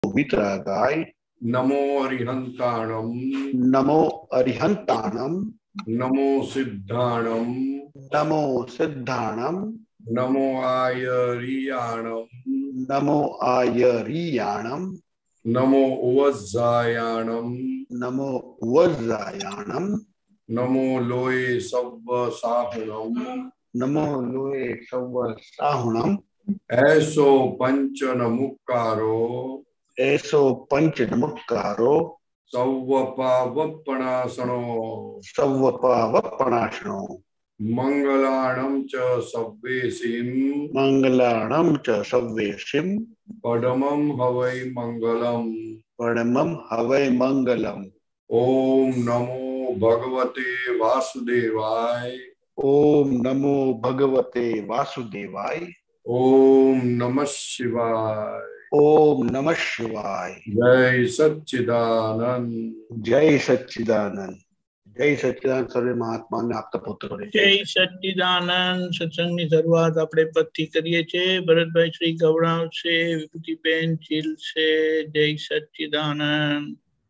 वीतरागाय नमो अरिहंताणम नमो अरिहंताणम नमो सिद्धाणम नमो सिद्धाणम नमो आयरियाणम नमो आयरियाणम नमो वज्जायाणम नमो वज्रायाणम नमो लोये सव्व साहुणम नमो लोये सव्व साहुणम ऐसो पंच नमुक्कारो ऐसो पंच नमुक्कारो सव्वपावपणासनो सव्वपावपणाशनो मंगलाणं च सव्वेसिं मंगलाणं च सव्वेसिं पदमं हवै मंगलम् परमं हवै मंगलम्। ओम नमो भगवते वासुदेवाय ओम नमो भगवते वासुदेवाय ओम नमः शिवाय ओम नमः शिवाय। जय सच्चिदानंद जय सच्चिदानंद। जय सच्चिदानंद सर्वे महात्मा ने आपका पुत्र करे। जय सच्चिदानंद। सत्संगની શરૂઆત આપણે પદથી કરીએ છીએ। ભરતભાઈ શ્રી ગવડાવ છે, વિભૂતિબેન ચીલ છે। જય સચ્चिदानंद।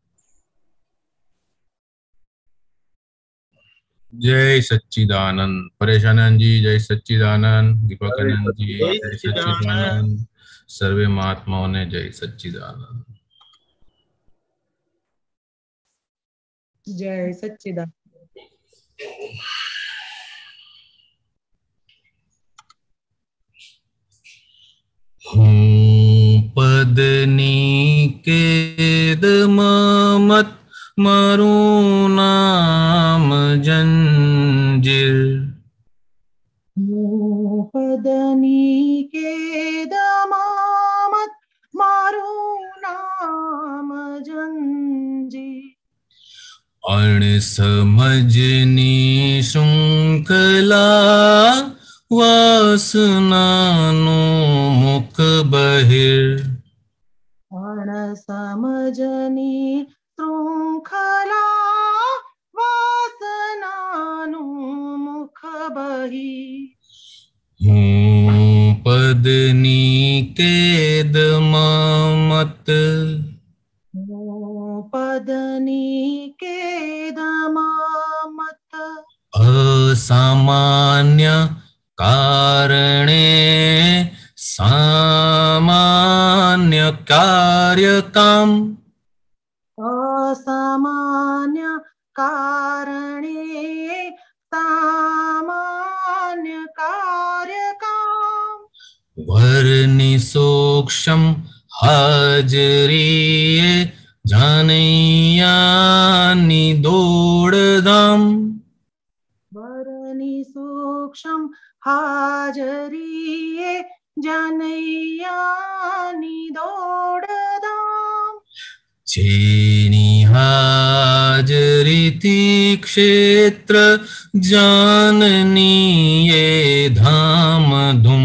जय सच्चिदानंद। परेशानंद जी जय सच्चिदानंद। दीपकानंद जी जय सच्चिदानंद। सर्वे महात्माओं ने जय सच्चिदानंद। जय सच्चिदानंद। पदनी केद मत मारू नाम जंजीर। पदनी केद मत मारू नाम जंजीर। अण समझनी श्रृंखला वासनानो मुख बहिर। अण समझनी श्रृंखला वासनानु मुख बहिर। पदनी केद मत पदनी केद मत असामान्य कारणे सामान्य कार्यकाम। असामान्य कारणे सामान्य कार्यकाम। वर्णि सूक्ष्म हाजरी जानैयानि दौड़धाम। वर्णि सूक्ष्म हाजरी जानैयानि दौड़धाम। जेनी हाजरी थी क्षेत्र जाननी ये धाम धूम।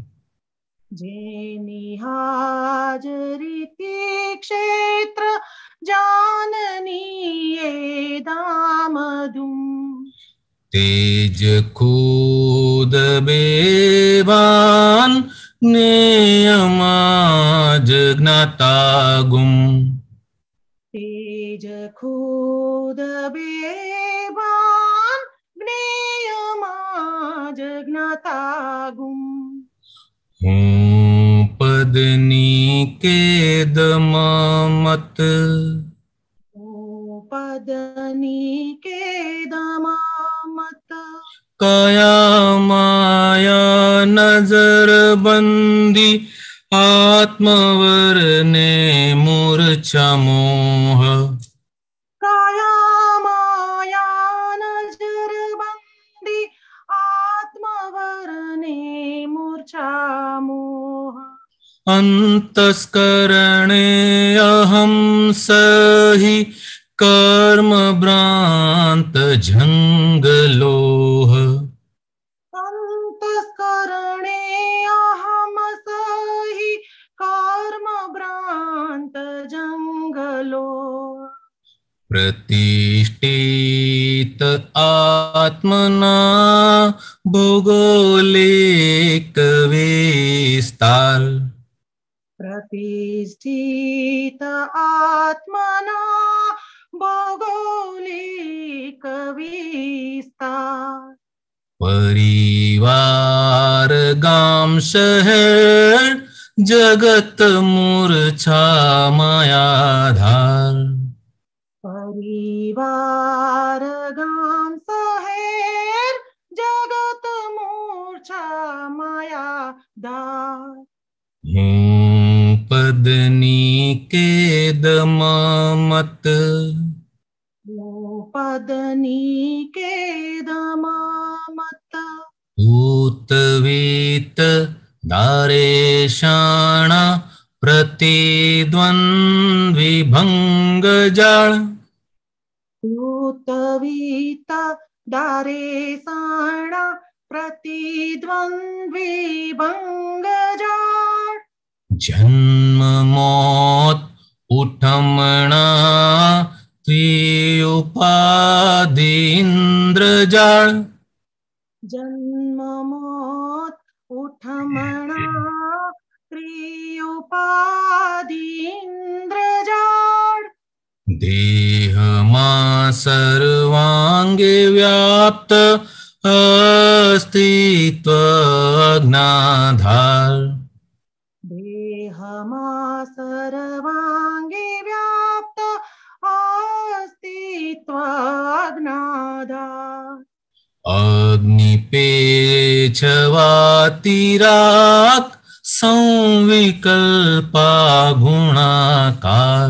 जेनी हाजरी थी क्षेत्र जाननी ये धाम धूम। तेज खुद बेबान नियमाज ज्ञाता गुम। तेज खुद बेबान नियमाज ज्ञाता गुम। पदनी केद मत पदनी केद मत काया माया नजर बंदी आत्मवर ने मूर्छा मोह। काया माया नजर बंदी आत्मवर ने मूर्छा मोह। अंतस्करणे अहम सही कर्म भ्रांत झंगलोह। अंतस्करणे अहम सही कर्म भ्रांत जंगलोह। प्रतिष्ठित आत्मना भौगोलिक विस्तार। प्रतिष्ठित प्रतिष्ठित आत्मना भौगोलिक विस्तार। परिवार गाम शहर जगत मूर्छा मायाधार। परिवार गाम शहर जगत मूर्छा मायाधार। पदनी के दमत पदनी के दमत। भूतवीत दारेशाणा प्रतिद्वन्द्वी भंग जाल। भूतवीत दारेशाणा प्रतिद्वन्द्वी भंग जाल। जन्म मौत उठमणा त्रिउपाधि इंद्रजाल। जन्म मौत उठमणा त्रिउपाधि इंद्रजाल। देह मा सर्वांगे व्याप्त अस्तित्व अज्ञाधार। देह मा सर्वांगे व्याप्त अस्तित्व अज्ञाधार। अग्निपेक्षवातिराक संविकल्पा गुणाकार।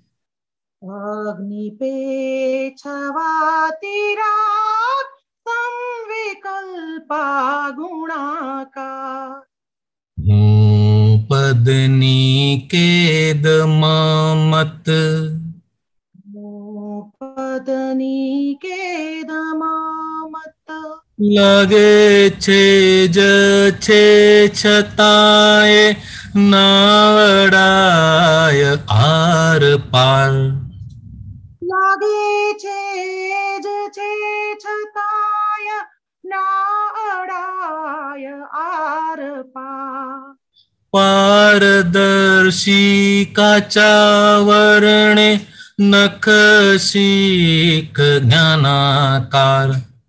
अग्निपेक्षवातिराक संविकल्पा गुणाकार। पदनी के दमत पदनी के दमत। लगे छे छे छताए नावड़ाय आर पार। लागे छे छताय ना अड़ाय आर पार। पारदर्शी काचा वर्णे नख शीख ज्ञानाकार।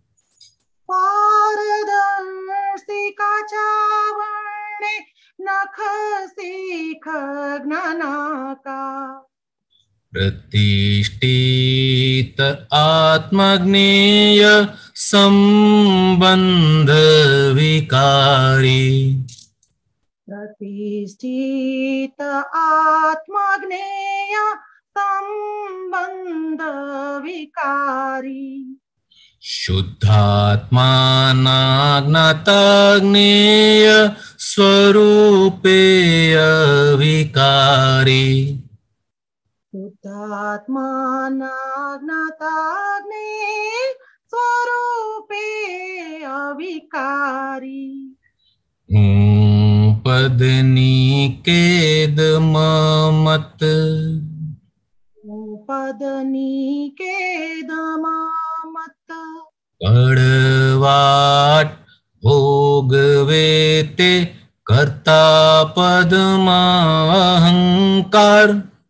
पारदर्शी काचा वर्णे नख शीख ज्ञानाकार। प्रतिष्ठित आत्मज्ञेय संबंध विकारी। प्रतिष्ठित आत्मज्ञेय संबंध विकारी। शुद्धात्माना ज्ञाताज्ञेय स्वरूपे अविकारी। शुद्धात्माना ज्ञाताग्नेय स्वरूपे अविकारी। पदनी के दमत पदनी के दमत। कड़वाट भोगवे ते कर्ता पदमा अहंकार।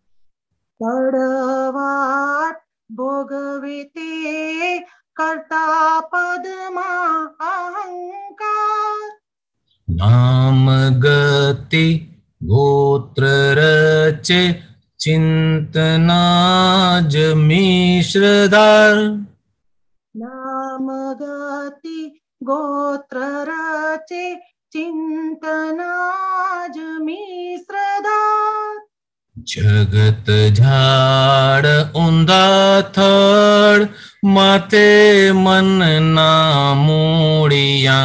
कड़वाट भोगवे ते कर्ता पदमा अहंकार। नाम गति गोत्र रचे चिंतना मिश्रधार। नाम गति गोत्र रचे चिंतनाज मिश्रधार। जगत झाड़ ऊंधा थड़ माथे मन ना मूड़िया।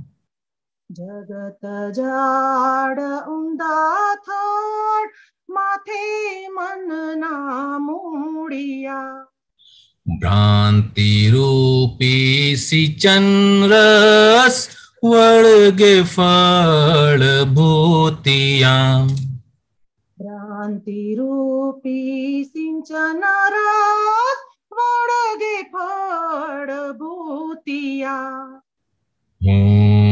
जगत झाड़ ऊंधा थड़ माथे मन ना मूड़िया। भ्रांति रूपी सिंचन रस वळगे फल भूतिया। भ्रांति रूपी सिंचन रस वळगे फल भूतिया।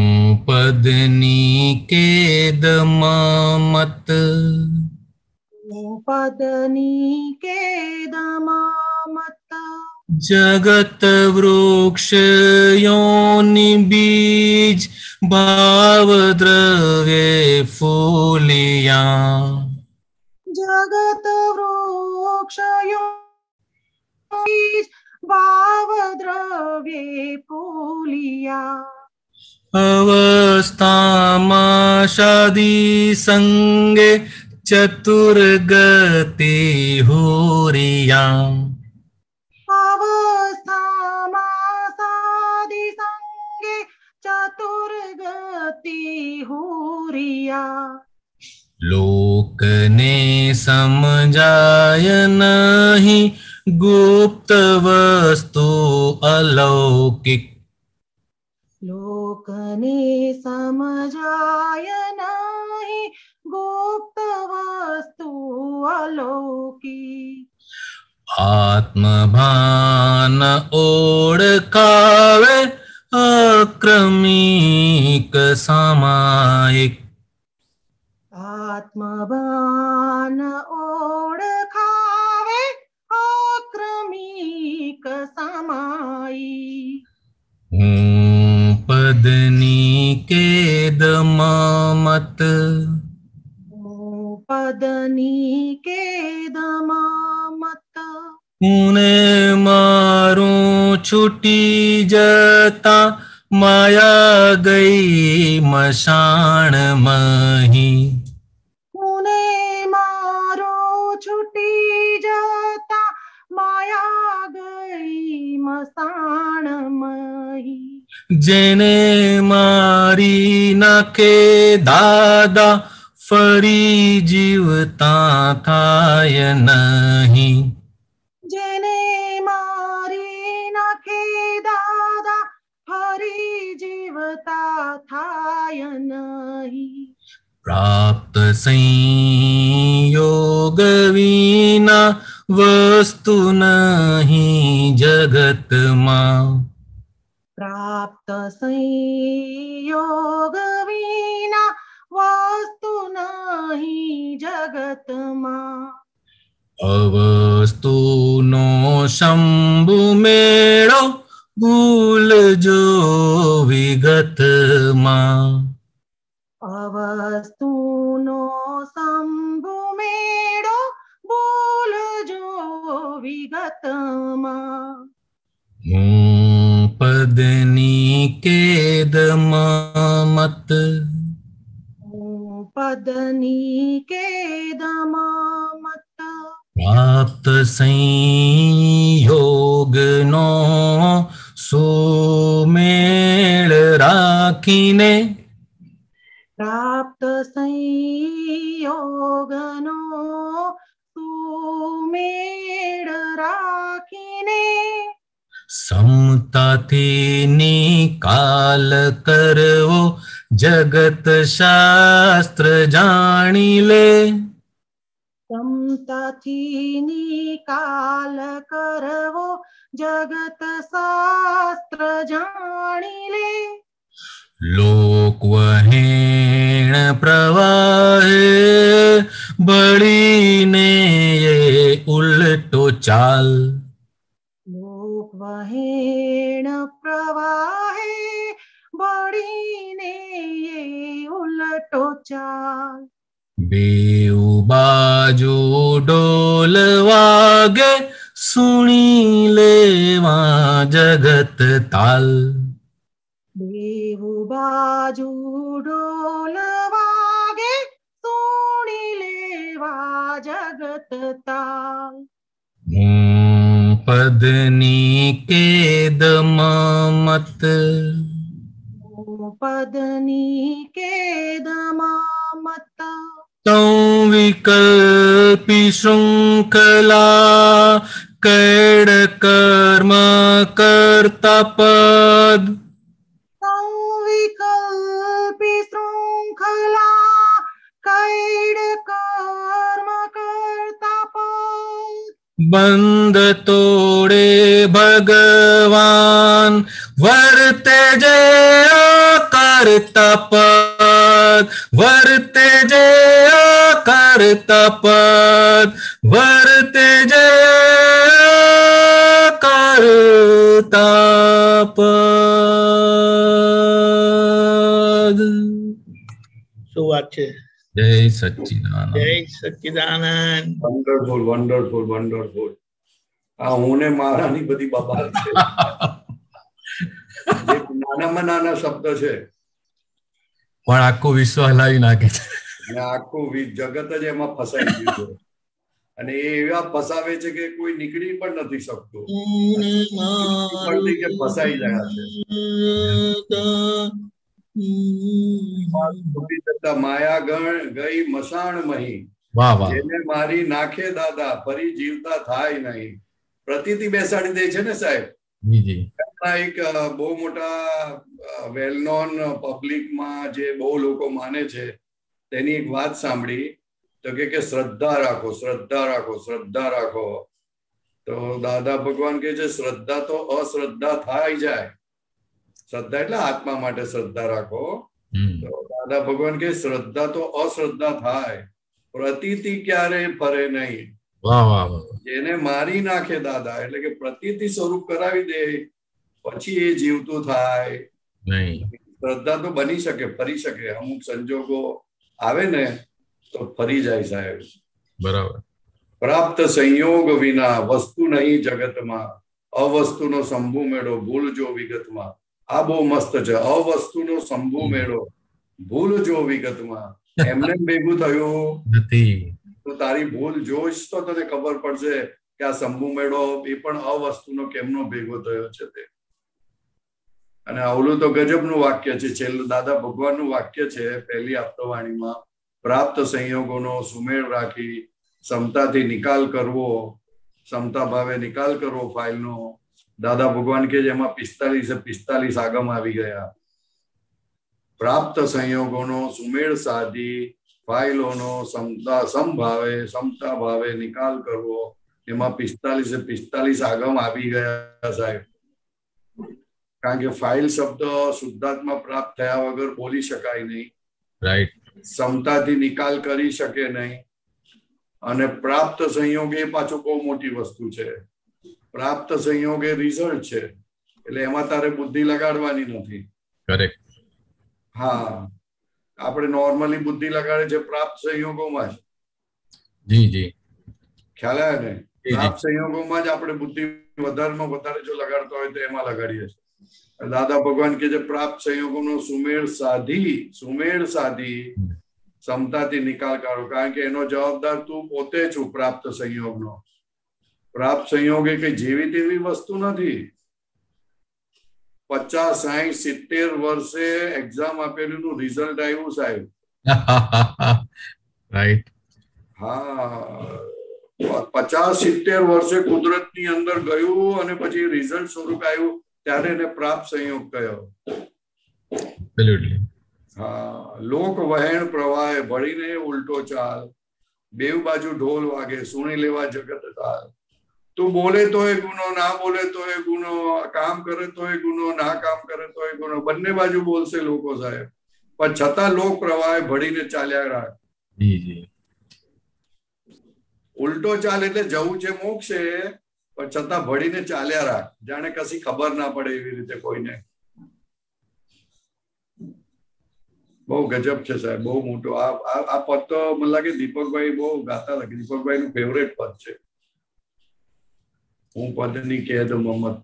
पदनी के दमत पदनिकेदममत जगत वृक्ष योनि बीज भाव द्रव्ये फूलिया जगत वृक्ष भाव द्रव्ये फूलिया अवस्थामाशादि संगे चतुर्गति हुरिया अवस्थामासादि संगे चतुर्गति हुरिया लोकने समझाय नहीं गुप्त वस्तु अलौकिक लोकने समझाय नहीं गुप्त वस्तु अलौकिक आत्मभान ओळखावे अक्रमिक सामायिक आत्मभान ओळखावे अक्रमिक सामायिक पदनिकेदममत पदनिकेदममत उने मारूं छूटी जता माया गई मशान मही उने मारो छुटी जाता माया गई मसान मही जेने मारी नाखे दादा फरी जीवता थाय नहीं जेने मारी नाखे दादा फरी जीवता थाय नहीं प्राप्त संयोग विना वस्तु नहीं जगत मां प्राप्त संयोग विना वस्तु नहीं जगत मां अवस्तु नो शंभु मेळो भूल जो विगत मां अवस्तु नो शंभु मेळो भूल जो विगत मां पदनिकेदममत पदनिकेदममत प्राप्त संयोग नो सुमेळ राखीने प्राप्त संयोगनो सुमेळ राखीने समताथी निकाल करवो जगत शास्त्र जाणिले समताथी निकाल करवो जगत शास्त्र जाणिले लोक वहेण प्रवाहे बळीने ये उलटो चाल लोक वहेण प्रवाहे बळीने ये उलटो चाल बेउ बाजू डोल वागे सुणी लेवा जगत ताल बेउ बाजू डोल वागे सुणी लेवा जगत ताल पदनिकेदममत पदनिकेदममत तौ विकल्पी श्रृंखला कैड कर्म कर्ता पद संविकल्पी श्रृंखला कैड कर्म कर्ता पद बंद तोड़े भगवान वर्ते जय कर्ता पद वर्ते जय करता पद वर्ते जय करता पद। શું વાત છે? જય સચ્ચિદાનંદ. જય સચ્ચિદાનંદ. Wonderful wonderful wonderful. આ હું ને મારાની બધી બાબત છે. જે નાનામાં નાના શબ્દ છે પણ આખું વિશ્વ હલાવી નાખે છે અને આખું જગત જ એમાં ફસાઈ ગયું છે. અને એ એવા ફસાવે છે કે કોઈ નીકળી પણ નથી શકતું. કે ફસાઈ ગયા છે. માયા ગણ ગઈ મસાણ મહી, વાહ વાહ. જેને મારી નાખે દાદા ફરી જીવતા થાય નહીં. પ્રતીતિ બેસાડી દે છે ને સાહેબ. જી જી. એક બહુ મોટા વેલ નોન પબ્લિકમાં જે બહુ લોકો માને છે તેની એક વાત સાંભળી તો કે શ્રદ્ધા રાખો, શ્રદ્ધા રાખો, શ્રદ્ધા રાખો. તો દાદા ભગવાન કે છે શ્રદ્ધા તો અશ્રદ્ધા થાય જાય. શ્રદ્ધા એટલે આત્મા માટે શ્રદ્ધા રાખો. તો દાદા ભગવાન કે શ્રદ્ધા તો અશ્રદ્ધા થાય, પ્રતીતિ ક્યારે ફરે નહીં. વાહ વાહ વાહ. જેને મારી નાખે દાદા એટલે કે પ્રતીતિ સ્વરૂપ કરાવી દે પછી એ જીવતું થાય નહીં. શ્રદ્ધા તો બની શકે, ફરી શકે. અમુક સંજોગો આવે ને તો ફરી જાય સાહેબ. બરાબર. પ્રાપ્ત સંયોગ વિના વસ્તુ નહીં જગતમાં, અવસ્તુનો શંભુ મેળો ભૂલજો વિગતમાં. આ બહુ મસ્ત છે. અવસ્તુનો શંભુ મેળો ભૂલજો વિગતમાં. એમને ભેગું થયું નથી તો તારી ભૂલ જોઈશ તો તને ખબર પડશે કે આ શંભુ મેળો એ પણ અવસ્તુનો કેમનો ભેગો થયો છે તે. અને આવલું તો ગજબનું વાક્ય છે. છેલ્લું દાદા ભગવાનનું વાક્ય છે પહેલી આપતવાણીમાં. પ્રાપ્ત સંયોગોનો સુમેળ રાખી ક્ષમતાથી નિકાલ કરવો, ક્ષમતા ભાવે નિકાલ કરવો ફાઇલનો. દાદા ભગવાન કે જેમાં 45 આગમ આવી ગયા. પ્રાપ્ત સંયોગોનો સુમેળ સાધી ફાઇલોનો સમભાવે ક્ષમતા ભાવે નિકાલ કરવો. એમાં 45 આગમ આવી ગયા સાહેબ. કારણ કે ફાઇલ શબ્દ શુદ્ધાત્મા પ્રાપ્ત થયા વગર બોલી શકાય નહીં. રાઈટ. ક્ષમતાથી નિકાલ કરી શકે નહીં. અને પ્રાપ્ત સંયોગ એ પાછું બહુ મોટી વસ્તુ છે. પ્રાપ્ત સંયોગ એ રિઝલ્ટ છે એટલે એમાં તારે બુદ્ધિ લગાડવાની નથી. કરેક્ટ. હા, આપણે નોર્મલી બુદ્ધિ લગાડે છે પ્રાપ્ત સંયોગોમાં જ. જી જી. ખ્યાલ આવે ને? પ્રાપ્ત સંયોગોમાં જ આપણે બુદ્ધિ વધારેમાં વધારે જો લગાડતા હોય તો એમાં લગાડીએ છીએ. દાદા ભગવાન કે જે પ્રાપ્ત સંયોગોનો સુમેળ સાધી ક્ષમતાથી નિકાલ કરો. કારણ કે એનો જવાબદાર તું પોતે છું. પ્રાપ્ત સંયોગનો. પ્રાપ્ત સંયોગ એ કઈ જેવી તેવી વસ્તુ નથી. 50, 60, 70 વર્ષે એક્ઝામ આપેલું નું રિઝલ્ટ આવ્યું સાહેબ. રાઈટ. હા, 50, 70 વર્ષે કુદરત ની અંદર ગયું અને પછી રિઝલ્ટ સ્વરૂપ આવ્યું ત્યારે એને પ્રાપ્ત સંયોગ કયો. હા, લોક વહેણ પ્રવાહે ભળીને ઉલટો ચાલ, બેવ બાજુ ઢોલ વાગે સુણી લેવા જગત તાલ. તું બોલે તો એ ગુનો, ના બોલે તો એ ગુનો, કામ કરે તો એ ગુનો, ના કામ કરે તો એ ગુનો. બંને બાજુ બોલશે લોકો સાહેબ, પણ છતાં લોક પ્રવાહે ભળીને ચાલ્યા રાખ. ઉલટો ચાલ એટલે જવું છે મોક્ષે, પણ છતાં ભળીને ચાલ્યા રાખ. જાણે કશી ખબર ના પડે એવી રીતે કોઈને. બહુ ગજબ છે સાહેબ, બહુ મોટો. આ પદ તો મને લાગે દીપકભાઈ બહુ ગાતા લાગે. દીપકભાઈ નું ફેવરેટ પદ છે. હું પદની કેદ મમત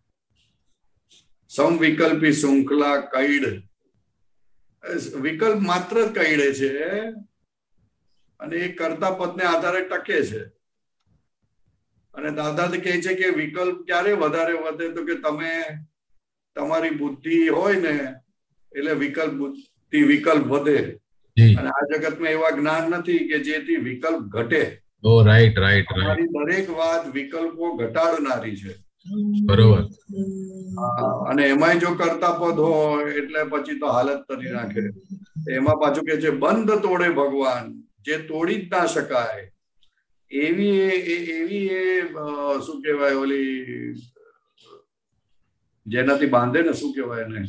સમવિકલ્પી શૃંખલા કૈડ. વિકલ્પ માત્ર કૈડે છે અને એ કરતા પદને આધારે ટકે છે. અને દાદા કહે છે કે વિકલ્પ ક્યારે વધારે વધે તો કે તમે તમારી બુદ્ધિ હોય ને એટલે વિકલ્પ વધે. અને આ જગતમાં એવા જ્ઞાન નથી કે જેથી વિકલ્પ ઘટે. Right right. તમારી દરેક વાત વિકલ્પો ઘટાડનારી છે. બરોબર. અને એમાંય જો કરતા પદ હોય એટલે પછી તો હાલત કરી નાખે. એમાં પાછું કે છે બંધ તોડે ભગવાન જે તોડી જ ના શકાય. એવી શું કહેવાય ઓલી જેનાથી બાંધે ને, શું કહેવાય એને,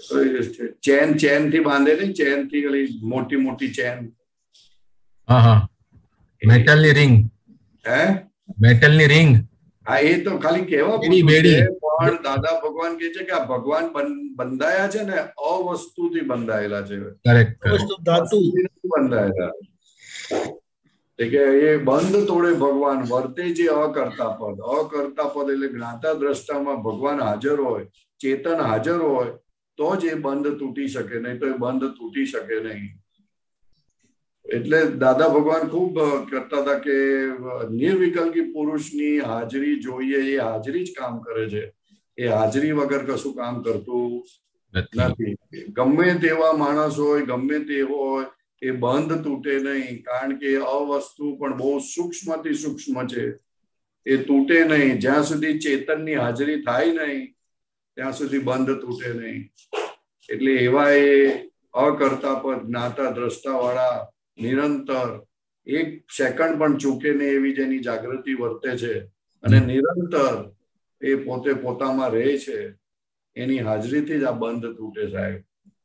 ચેન થી બાંધે ને, ચેન થી મોટી મોટી ચેન. હા હા, મેટલ ની રિંગ. હે, મેટલ ની રિંગ. હા, એ તો ખાલી કેવા પૂછું છે, પણ દાદા ભગવાન કે છે કે આ ભગવાન બંધાયા છે ને અવસ્તુથી બંધાયેલા છે. કરેક્ટ, વસ્તુ ધાતુ બંધાયેલા કે એ બંધ તોડે ભગવાન વર્તે જે અકર્તા પદ. અકર્તા પદ એટલે જ્ઞાતા દ્રષ્ટામાં ભગવાન હાજર હોય, ચેતન હાજર હોય તો જ એ બંધ તૂટી શકે, નહીં તો એ બંધ તૂટી શકે નહીં. એટલે દાદા ભગવાન ખૂબ કરતા હતા કે નિર્વિકલ્પી પુરુષની હાજરી જોઈએ, એ હાજરી જ કામ કરે છે, એ હાજરી વગર કશું કામ કરતું નથી. ગમે તેવા માણસ હોય, ગમે તેવો હોય, એ બંધ તૂટે નહીં, કારણ કે અવસ્તુ પણ બહુ સૂક્ષ્મથી સૂક્ષ્મ છે, એ તૂટે નહીં. જ્યાં સુધી ચેતનની હાજરી થાય નહીં ત્યાં સુધી બંધ તૂટે નહીં. એટલે એવા એ અકર્તા પર જ્ઞાતા દ્રષ્ટા વાળા નિરંતર એક સેકન્ડ પણ ચૂકે નહીં એવી જેની જાગૃતિ વર્તે છે, અને નિરંતર એ પોતે પોતામાં રહે છે, એની હાજરીથી જ આ બંધ તૂટે. સાહેબ,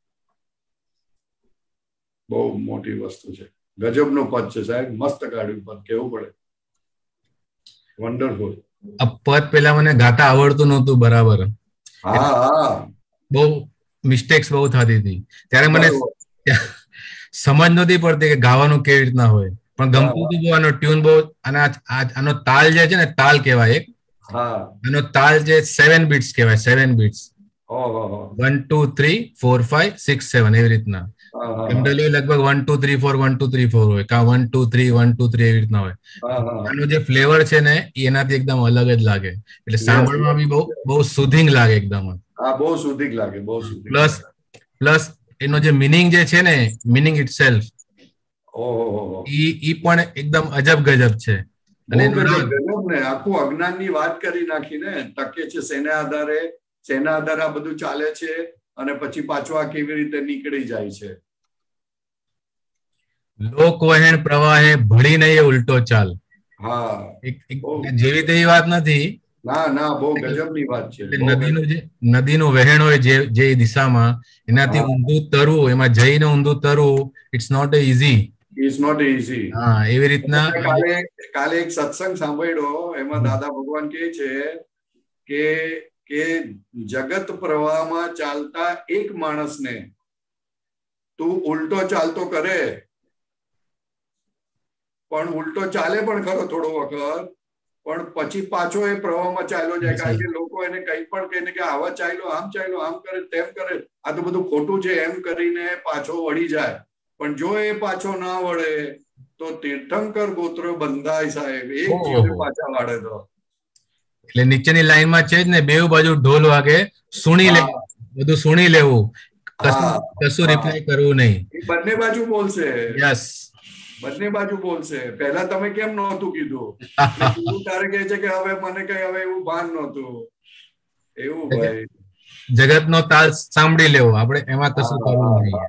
બહુ મોટી વસ્તુ છે. ગજબનું પદ છે સાહેબ, મસ્ત કાઢ્યું પદ, કેવું પડે. વન્ડરફુલ. આ પદ પેલા મને ગાતા આવડતું નહોતું બરાબર. હા હા, બહુ મિસ્ટેક્સ બહુ થતી હતી, ત્યારે મને સમજ નહોતી પડતી કે ગાવાનું કેવી રીતના હોય, પણ ગમતું હતું બહુ. આનો ટ્યુન બહુ, આનો તાલ જે છે ને, તાલ કહેવાય એક. આનો તાલ જે 7 બીટ્સ કહેવાય, 7 બીટ્સ. 1 2 3 4 5 6 7 એવી રીતના. જનરલી લગભગ 1 2 3 4 1 2 3 4 હોય, કા 1 2 3 1 2 3 એવી રીતના હોય. આનો જે ફ્લેવર છે ને એનાથી એકદમ અલગ જ લાગે, એટલે સાંભળવામાં બી બહુ સુધિંગ લાગે એકદમ. હા, બહુ સુધિક લાગે, બહુ સુધિક. પ્લસ એનો જે મિનિંગ જે છે ને, મિનિંગ ઇટસેલ્ફ, ઈ પણ એકદમ અજબ ગજબ છે. અને આખું અજ્ઞાન ની વાત કરી નાખી ને, તકે છે શેના આધારે આ બધું ચાલે છે, અને પછી પાછું આ કેવી રીતે નીકળી જાય છે. લોક વહેણ પ્રવાહે ભળી નહીં ઉલટો ચાલ. હા, જેવી તેવી વાત નથી. ના ના, બહુ ગજબની વાત છે. નદીનું વહેણ હોય જે દિશામાં, એનાથી ઊંધું તરવું, એમાં જઈને ઊંધું તરવું, ઇટ્સ નોટ ઇઝી. હા, એવી રીતના. કાલે એક સત્સંગ સાંભળ્યો, એમાં દાદા ભગવાન કહે છે કે જગત પ્રવાહમાં ચાલતા એક માણસને તું ઉલટો ચાલતો કરે, પણ ઉલટો ચાલે પણ ખરો થોડો વખત, પણ પછી પાછો એ પ્રવાહમાં ચાલ્યો જાય. કારણ કે લોકો એને કંઈ પણ કહીને કે આવા ચાલ્યો, આમ કરે, તેમ કરે, આ તો બધું ખોટું છે એમ કરીને પાછો વળી જાય. પણ જો એ પાછો ના વળે તો તીર્થંકર ગોત્ર બંધાય સાહેબ, એક જીવ પાછા વાળે તો. એટલે નીચેની લાઈનમાં છે જ ને, બેઉ બાજુ ઢોલ વાગે, સુણી લેવું, બધું સુણી લેવું, કશું રિપ્લાય કરવું નહીં. બંને બાજુ બોલશે. યસ, બંને બાજુ બોલશે. પહેલા તમે કેમ નહોતું કીધું? તારે કહે છે કે હવે મને કઈ હવે એવું ભાન નહોતું. એવું ભાઈ, જગતનો તાલ સાંભળી લેવો, આપણે એમાં કશું કરવું નહીં.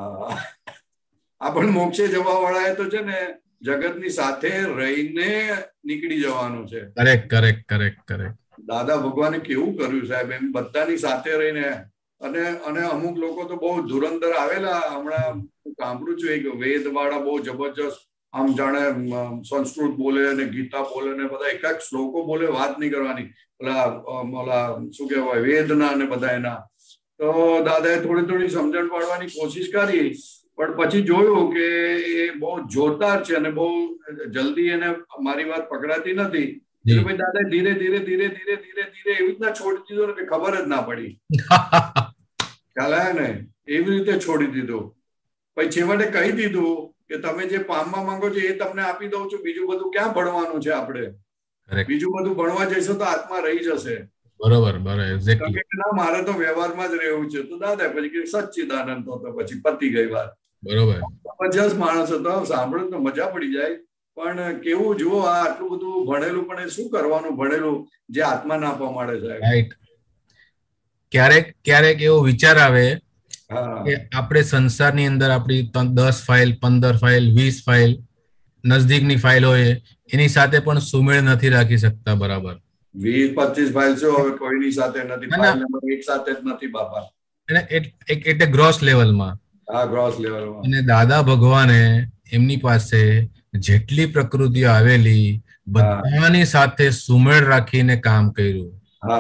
આપણે મોક્ષે જવા વાળા તો છે ને જગતની સાથે રહીને નીકળી જવાનું છે. કરેક્ટ. દાદા ભગવાને કેવું કર્યું સાહેબ, એમ બધાની સાથે રહીને. અને અમુક લોકો તો બહુ ધુરંધર આવેલા. હમણાં સાંભળું છું એક વેદ વાળા બહુ જબરજસ્ત, આમ જાણે સંસ્કૃત બોલે અને ગીતા બોલે ને બધા એક શ્લોકો બોલે, વાત નહીં કરવાની. ઓલા શું કહેવાય, વેદના ને બધા એના. તો દાદાએ થોડી સમજણ પાડવાની કોશિશ કરી, પણ પછી જોયું કે એ બહુ જોરદાર છે અને બહુ જલ્દી એને મારી વાત પકડાતી નથી. એટલે ભાઈ દાદા ધીરે ધીરે એવી રીતના છોડી દીધો કે ખબર જ ના પડી. ખ્યાલ આવ્યો ને? એવી રીતે છોડી દીધું. પછી છેવટે કહી દીધું કે તમે જે પામવા માંગો છો એ તમને આપી દઉં છું, બીજું બધું ક્યાં ભણવાનું છે આપણે? બીજું બધું ભણવા જઈશું તો આત્મા રહી જશે. બરોબર. મારે તો વ્યવહારમાં જ રહેવું છે. તો દાદા પછી સચ્ચિદાનંદ તો પછી પતી ગઈ વાત. બરોબર. જબરજસ્ત માણસ હતો, સાંભળો તો મજા પડી જાય. પણ કેવું જુઓ, આ આટલું બધું ભણેલું પણ એ શું કરવાનું ભણેલું જે આત્મા ના આપવા માંડે છે. રાઈટ. ક્યારેક એવો વિચાર આવે કે આપણે સંસારની અંદર આપણી 10 ફાઇલ, 15 ફાઇલ, 20 ફાઇલ નજદીકની ફાઇલ હોય, એની સાથે પણ સુમેળ નથી રાખી શકતા બરાબર. 20-25 ફાઇલ છે, હવે કોઈની સાથે નથી. ફાઇલ નંબર 1 સાથે જ નથી બાપા. એટલે ગ્રોસ લેવલમાં. હા, ગ્રોસ લેવલમાં. અને દાદા ભગવાને એમની પાસે જેટલી પ્રકૃતિઓ આવેલી બધાની સાથે સુમેળ રાખીને કામ કર્યું.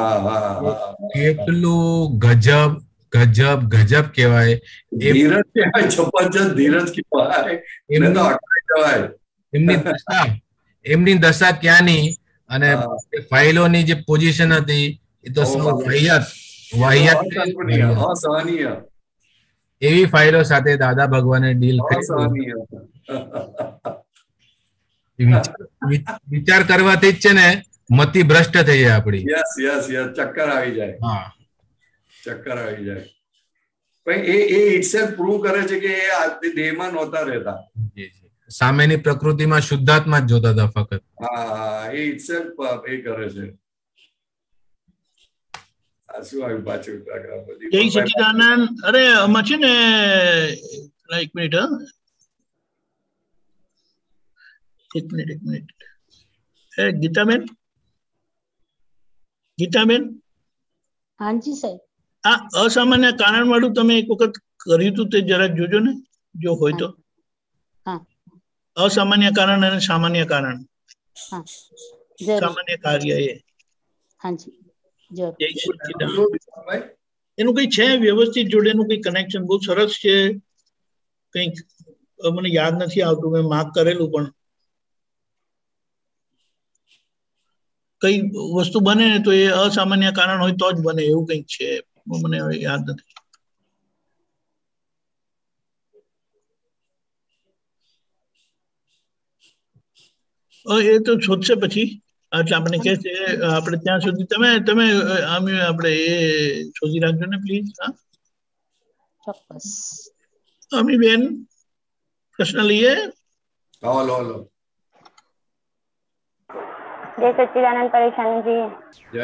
કેટલું ગજબ ગજબ ગજબ કહેવાય. ધીરજ કહેવાય, જબરજસ્ત ધીરજ કહેવાય. એમની દશા ક્યાંની, અને ફાઇલોની જે પોઝિશન હતી એ તો અસહનીય. એવી ફાઇલો સાથે દાદા ભગવાને ડીલ કરી. વિચાર કરવાથી જ છે ને મતિ ભ્રષ્ટ થઈ જાય આપડી. યસ યસ યસ, ચક્કર આવી જાય. હા, ચક્કર આવી જાય. પણ એ ઇટસેલ્ફ પ્રૂવ કરે છે કે એ આજની દેહમાં નહોતા રહેતા. સામેની પ્રકૃતિમાં શુદ્ધાત્મા જ જોતા હતા ફક્ત. હા, એ ઇટસેલ્ફ એ કરે છે. શું આવ્યું પાછું? જય સચ્ચિદાનંદ. અરે આમાં છે ને, એક મિનિટ. ગીતાબેન, હાજી સાહેબ. આ અસામાન્ય કારણ વાળું તમે એક વખત કર્યું હતું, તે જરા જોજો ને, જો હોય તો. અસામાન્ય કારણ અને સામાન્ય કારણ. સામાન્ય કાર્ય એ. હાજી, જય સચ્ચિદાનંદ. એનું કઈ છે વ્યવસ્થિત જોડેનું કઈ કનેક્શન બહુ સરસ છે. કઈક મને યાદ નથી આવતું, મેં માર્ક કરેલું, પણ કઈ વસ્તુ બને ને તો એ અસામાન્ય કારણ હોય તો જ બને, એવું કઈક છે. મને યાદ નથી. એ તો શોધશે પછી. એટલે આપણે કે છે, આપણે ત્યાં સુધી તમે આપણે એ શોધી રાખજો ને પ્લીઝ. હા, ચોક્કસ. અમીબેન, પ્રશ્ન લઈએ. હલો. જય સચ્ચિદાનંદ પરેશાનજી. જય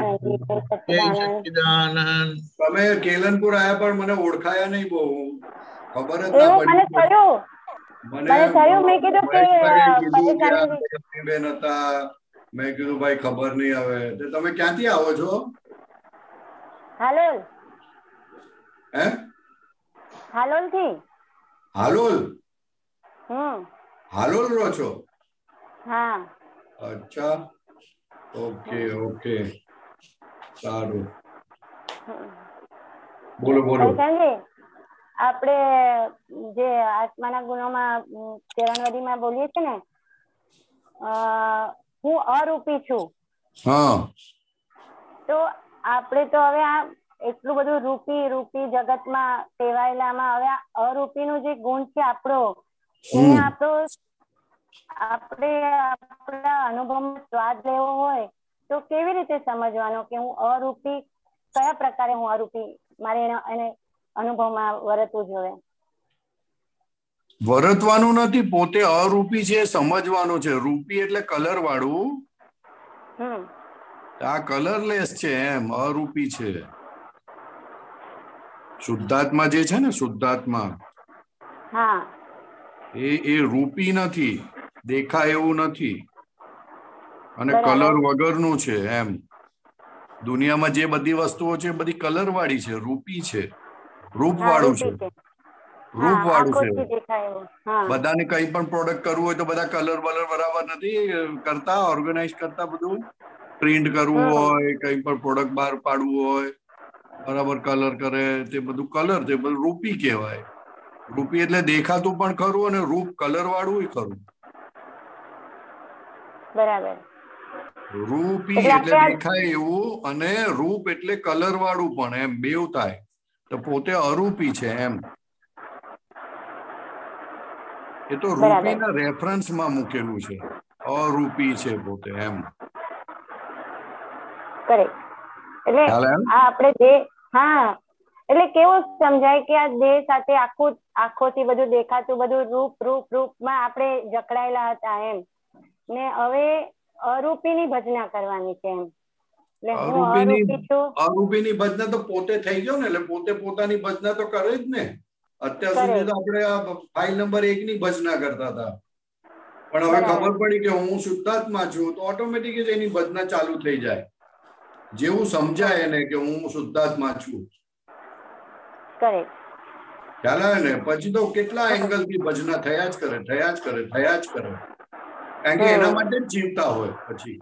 સચ્ચિદાનંદ. તમે કેલનપુર આયા પણ મને ઓળખાયા નહીં બહુ. ખબર જ ના પડી. મને થયું. મેં કીધું કે બેન હતા. મેં કીધું ભાઈ ખબર નહીં હવે. તમે ક્યાંથી આવો છો? હાલોલ. હે? હાલોલ થી. હાલોલ? હાલોલ રહો છો? હા. અચ્છા, ઓકે, સારું. બોલો. આપણે જે આત્માના ગુણોમાં ચરણવદીમાં બોલીએ છીએ ને, હું અરૂપી છું. હા. તો આપણે તો હવે આ એટલું બધું રૂપી જગતમાં ટેવાયેલામાં હવે આ અરૂપીનું જે ગુણ છે આપણો, એને આપણે આપણા અનુભવમાં સ્વાદ લેવો હોય તો કેવી રીતે સમજવાનો કે હું અરૂપી, કયા પ્રકારે હું અરૂપી મારે એને અનુભવમાં વર્તવું જોઈએ? વર્તવાનું નથી, પોતે અરૂપી છે સમજવાનું છે. રૂપી એટલે કલર વાળું, આ કલરલેસ છે એમ, અરૂપી છે. શુદ્ધાત્મા જે છે ને, શુદ્ધાત્મા, એ રૂપી નથી, દેખાય એવું નથી, અને કલર વગરનું છે એમ. દુનિયામાં જે બધી વસ્તુઓ છે બધી કલર વાળી છે, રૂપી છે, રૂપ વાળું છે. બધાને કઈ પણ પ્રોડક્ટ કરવું હોય તો બધા કલર બરાબર નથી કરતા, ઓર્ગેનાઇઝ કરતા. બધું પ્રિન્ટ કરવું હોય, કઈ પણ પ્રોડક્ટ બહાર પાડવું હોય, બરાબર કલર કરે. તે બધું કલર, તે બધું રૂપી કહેવાય. રૂપી એટલે દેખાતું પણ ખરું અને રૂપ કલર વાળું ખરું. બરાબર. રૂપી એટલે દેખાય એવું, અને રૂપ એટલે કલર વાળું પણ, એમ બેવ થાય. તો પોતે અરૂપી છે એમ. એ તો રૂપીના રેફરન્સમાં મૂકેલું છે, અરૂપી છે પોતે એમ. એટલે આપણે દેહ, એટલે કેવું સમજાય કે આ દેહ સાથે આંખોથી બધું દેખાતું બધું રૂપમાં આપણે જકડાયેલા હતા એમ, ને હવે અરૂપીની ભજના કરવાની છે એમ. અરૂપીની ભજના તો પોતે થઈ ગયો ને, એટલે પોતે પોતાની ભજના તો કરે જ ને. અત્યાર સુધી તો આપણે આ ફાઇલ નંબર 1 ની ભજના કરતા હતા, પણ હવે ખબર પડી કે હું શુદ્ધાત્મા છું તો ઓટોમેટિક જ એની ભજના ચાલુ થઈ જાય. જેવું સમજાય એને કે હું શુદ્ધાત્મા છું. કરેક્ટ. ખ્યાલ આવે ને? પછી તો કેટલા એંગલ થી ભજના થયા જ કરે. કારણ કે એના માટે જ જીવતા હોય. પછી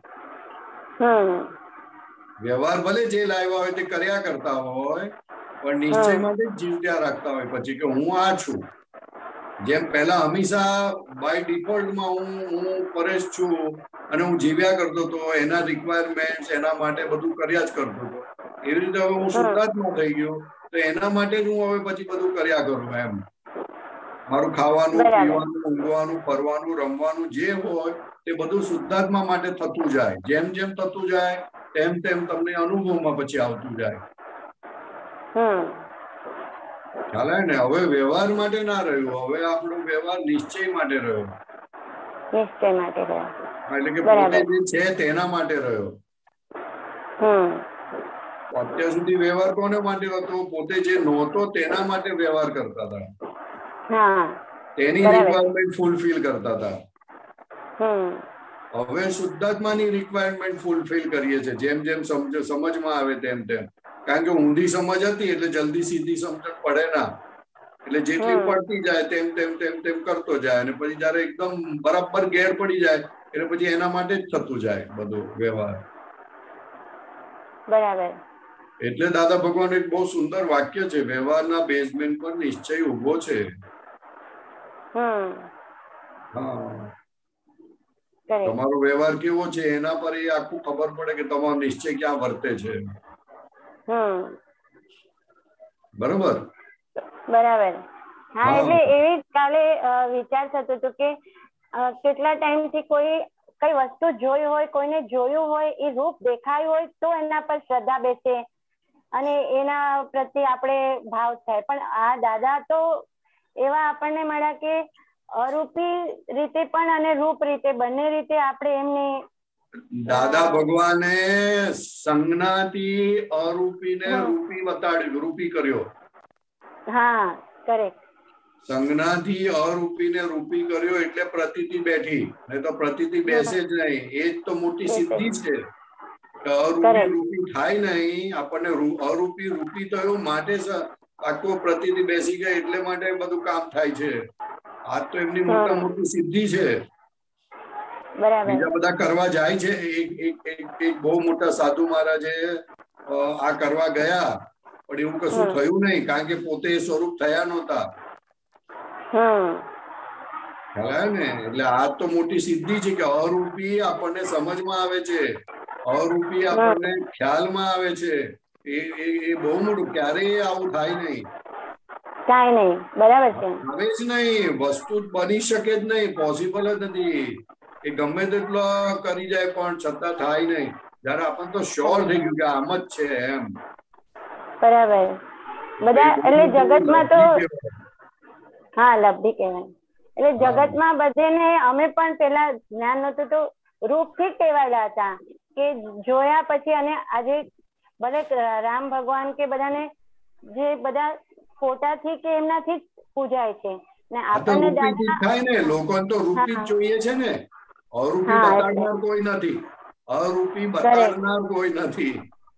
વ્યવહાર ભલે જે લાવ્યા હોય તે કર્યા કરતા હોય, પણ નિશ્ચય માટે જ જીવત્યા રાખતા હોય. પછી કે હું આ છું. જેમ પહેલા હંમેશા બાય ડિફોલ્ટમાં હું પરેશ છું અને હું જીવ્યા કરતો હતો, એના રિક્વાયરમેન્ટ એના માટે બધું કર્યા જ કરતો હતો. એવી રીતે હવે હું શુદ્ધાત્મા થઈ ગયો, તો એના માટે જ હું હવે પછી બધું કર્યા કરું. એમ મારું ખાવાનું, પીવાનું, ઊંઘવાનું, ફરવાનું, રમવાનું જે હોય તે બધું શુદ્ધાત્મા માટે થતું જાય. જેમ જેમ થતું જાય તેમ તેમ તમને અનુભવમાં પછી આવતું જાય. ખ્યાલ આવે ને? હવે વ્યવહાર માટે ના રહ્યું, હવે આપણો વ્યવહાર નિશ્ચય માટે રહ્યો. એટલે કે પોતે જે છે તેના માટે રહ્યો. અત્યાર સુધી વ્યવહાર કોને માટે હતો? પોતે જે નહોતો તેના માટે વ્યવહાર કરતા હતા, તેની રિક્વાયરમેન્ટ ફૂલફિલ કરતા હતા. હવે શુદ્ધાત્માની રિક્વાયરમેન્ટ ફૂલફિલ કરીએ છીએ, જેમ જેમ સમજમાં આવે તેમ તેમ. કારણ કે ઊંધી સમજ હતી એટલે જલ્દી સીધી સમજણ પડે ના, એટલે જેટલી પડતી જાય તેમ તેમ તેમ તેમ કરતો જાય, અને પછી જયારે એકદમ બરાબર ગેર પડી જાય એટલે પછી એના માટે જ થતું જાય બધું વ્યવહાર. બરાબર. એટલે દાદા ભગવાન એક બહુ સુંદર વાક્ય છે, વ્યવહારના બેઝમેન્ટ પર નિશ્ચય ઉભો છે. તમારો વ્યવહાર કેવો છે એના પર એ આખું ખબર પડે કે તમારો નિશ્ચય ક્યાં વર્તે છે. બરોબર. હા, એટલે એવી કાલે વિચાર થતો હતો કે કેટલા ટાઈમ થી કોઈ કઈ વસ્તુ જોઈ હોય, કોઈને જોયું હોય, એ રૂપ દેખાયું હોય તો એના પર શ્રદ્ધા બેસે અને એના પ્રત્યે આપણે ભાવ થાય. પણ આ દાદા તો એવા આપણને મળ્યા કે અરૂપી રીતે પણ અને રૂપ રીતે બંને રીતે આપણે એમને. દાદા ભગવાને સંજ્ઞાથી અરૂપીને રૂપી બતાડ્યું, રૂપી કર્યો. હા, કરેક્ટ. સંજ્ઞાથી અરૂપીને રૂપી કર્યો એટલે પ્રતીતિ બેઠી, નહીં તો પ્રતીતિ બેસે જ નહીં. એ જ તો મોટી સિદ્ધિ છે. અરૂપી રૂપી થાય નહીં, આપણને અરૂપી રૂપી થયું માટે આખો પ્રતીતિ બેસી ગઈ, એટલે માટે બધું કામ થાય છે. આ તો એમની મોટા મોટી સિદ્ધિ છે. બીજા બધા કરવા જાય છે. એક બહુ મોટા સાધુ મહારાજે આ કરવા ગયા, પણ એવું કશું થયું નહીં, કારણ કે પોતે સ્વરૂપ થયા નહોતા. ને એટલે આ તો મોટી સિદ્ધિ છે કે અરૂપી આપણને સમજમાં આવે છે, અરૂપી આપણને ખ્યાલમાં આવે છે. એ બહુ મોટું. ક્યારેય આવું થાય નહીં. બરાબર છે. હવે જ નહીં, વસ્તુ બની શકે જ નહીં, પોસિબલ જ નથી. એ ગમે તેટલો કરી જાય પણ છતાં થાય નહીં. જયારે આપણને તો શ્યોર થઈ ગયું કે આમ જ છે એમ. બરાબર. બધા એટલે જગતમાં તો હા લબ્ધિ કહેવાય. એટલે જગતમાં બધેને અમે પણ પેલા જ્ઞાન નતું તો રૂપથી જ ટેવાયેલા હતા કે જોયા પછી, અને આજે બધા રામ ભગવાન કે બધાને જે બધા ફોટાથી કે એમનાથી જ પૂજાય છે ને આપણને થાય ને. લોકોને તો રૂપી જ જોઈએ છે ને, અરૂપી બતાડનાર કોઈ નથી. અરૂપી બતાડનાર કોઈ નથી.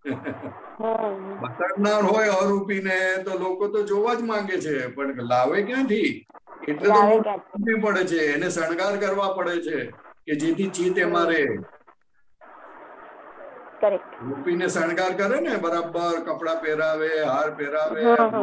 બતાડનાર હોય અરૂપી ને તો લોકો તો જોવા જ માંગે છે, પણ લાવે ક્યાંથી? એટલે તો રૂપી પડે છે, એને શણગાર કરવા પડે છે કે જેથી ચિત્ત એમાં રહે. રૂપીને શણગાર કરે ને, બરાબર કપડા પહેરાવે, હાર પહેરાવે,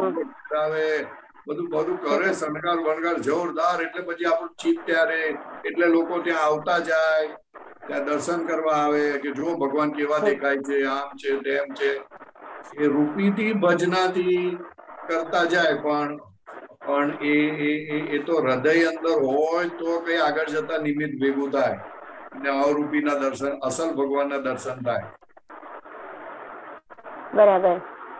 બધું કરે, શણગાર વણગાર જોરદાર. એટલે પછી આપણું ચિત્ત ત્યારે, એટલે લોકો ત્યાં આવતા જાય, ત્યાં દર્શન કરવા આવે કે જો ભગવાન કેવા દેખાય છે, આમ છે તેમ છે. એ રૂપીથી ભજનાથી કરતા જાય, પણ એ તો હૃદય અંદર હોય તો કઈ આગળ જતા નિમિત્ત ભેગું થાય ને અરૂપીના દર્શન, અસલ ભગવાનના દર્શન થાય. બરાબર.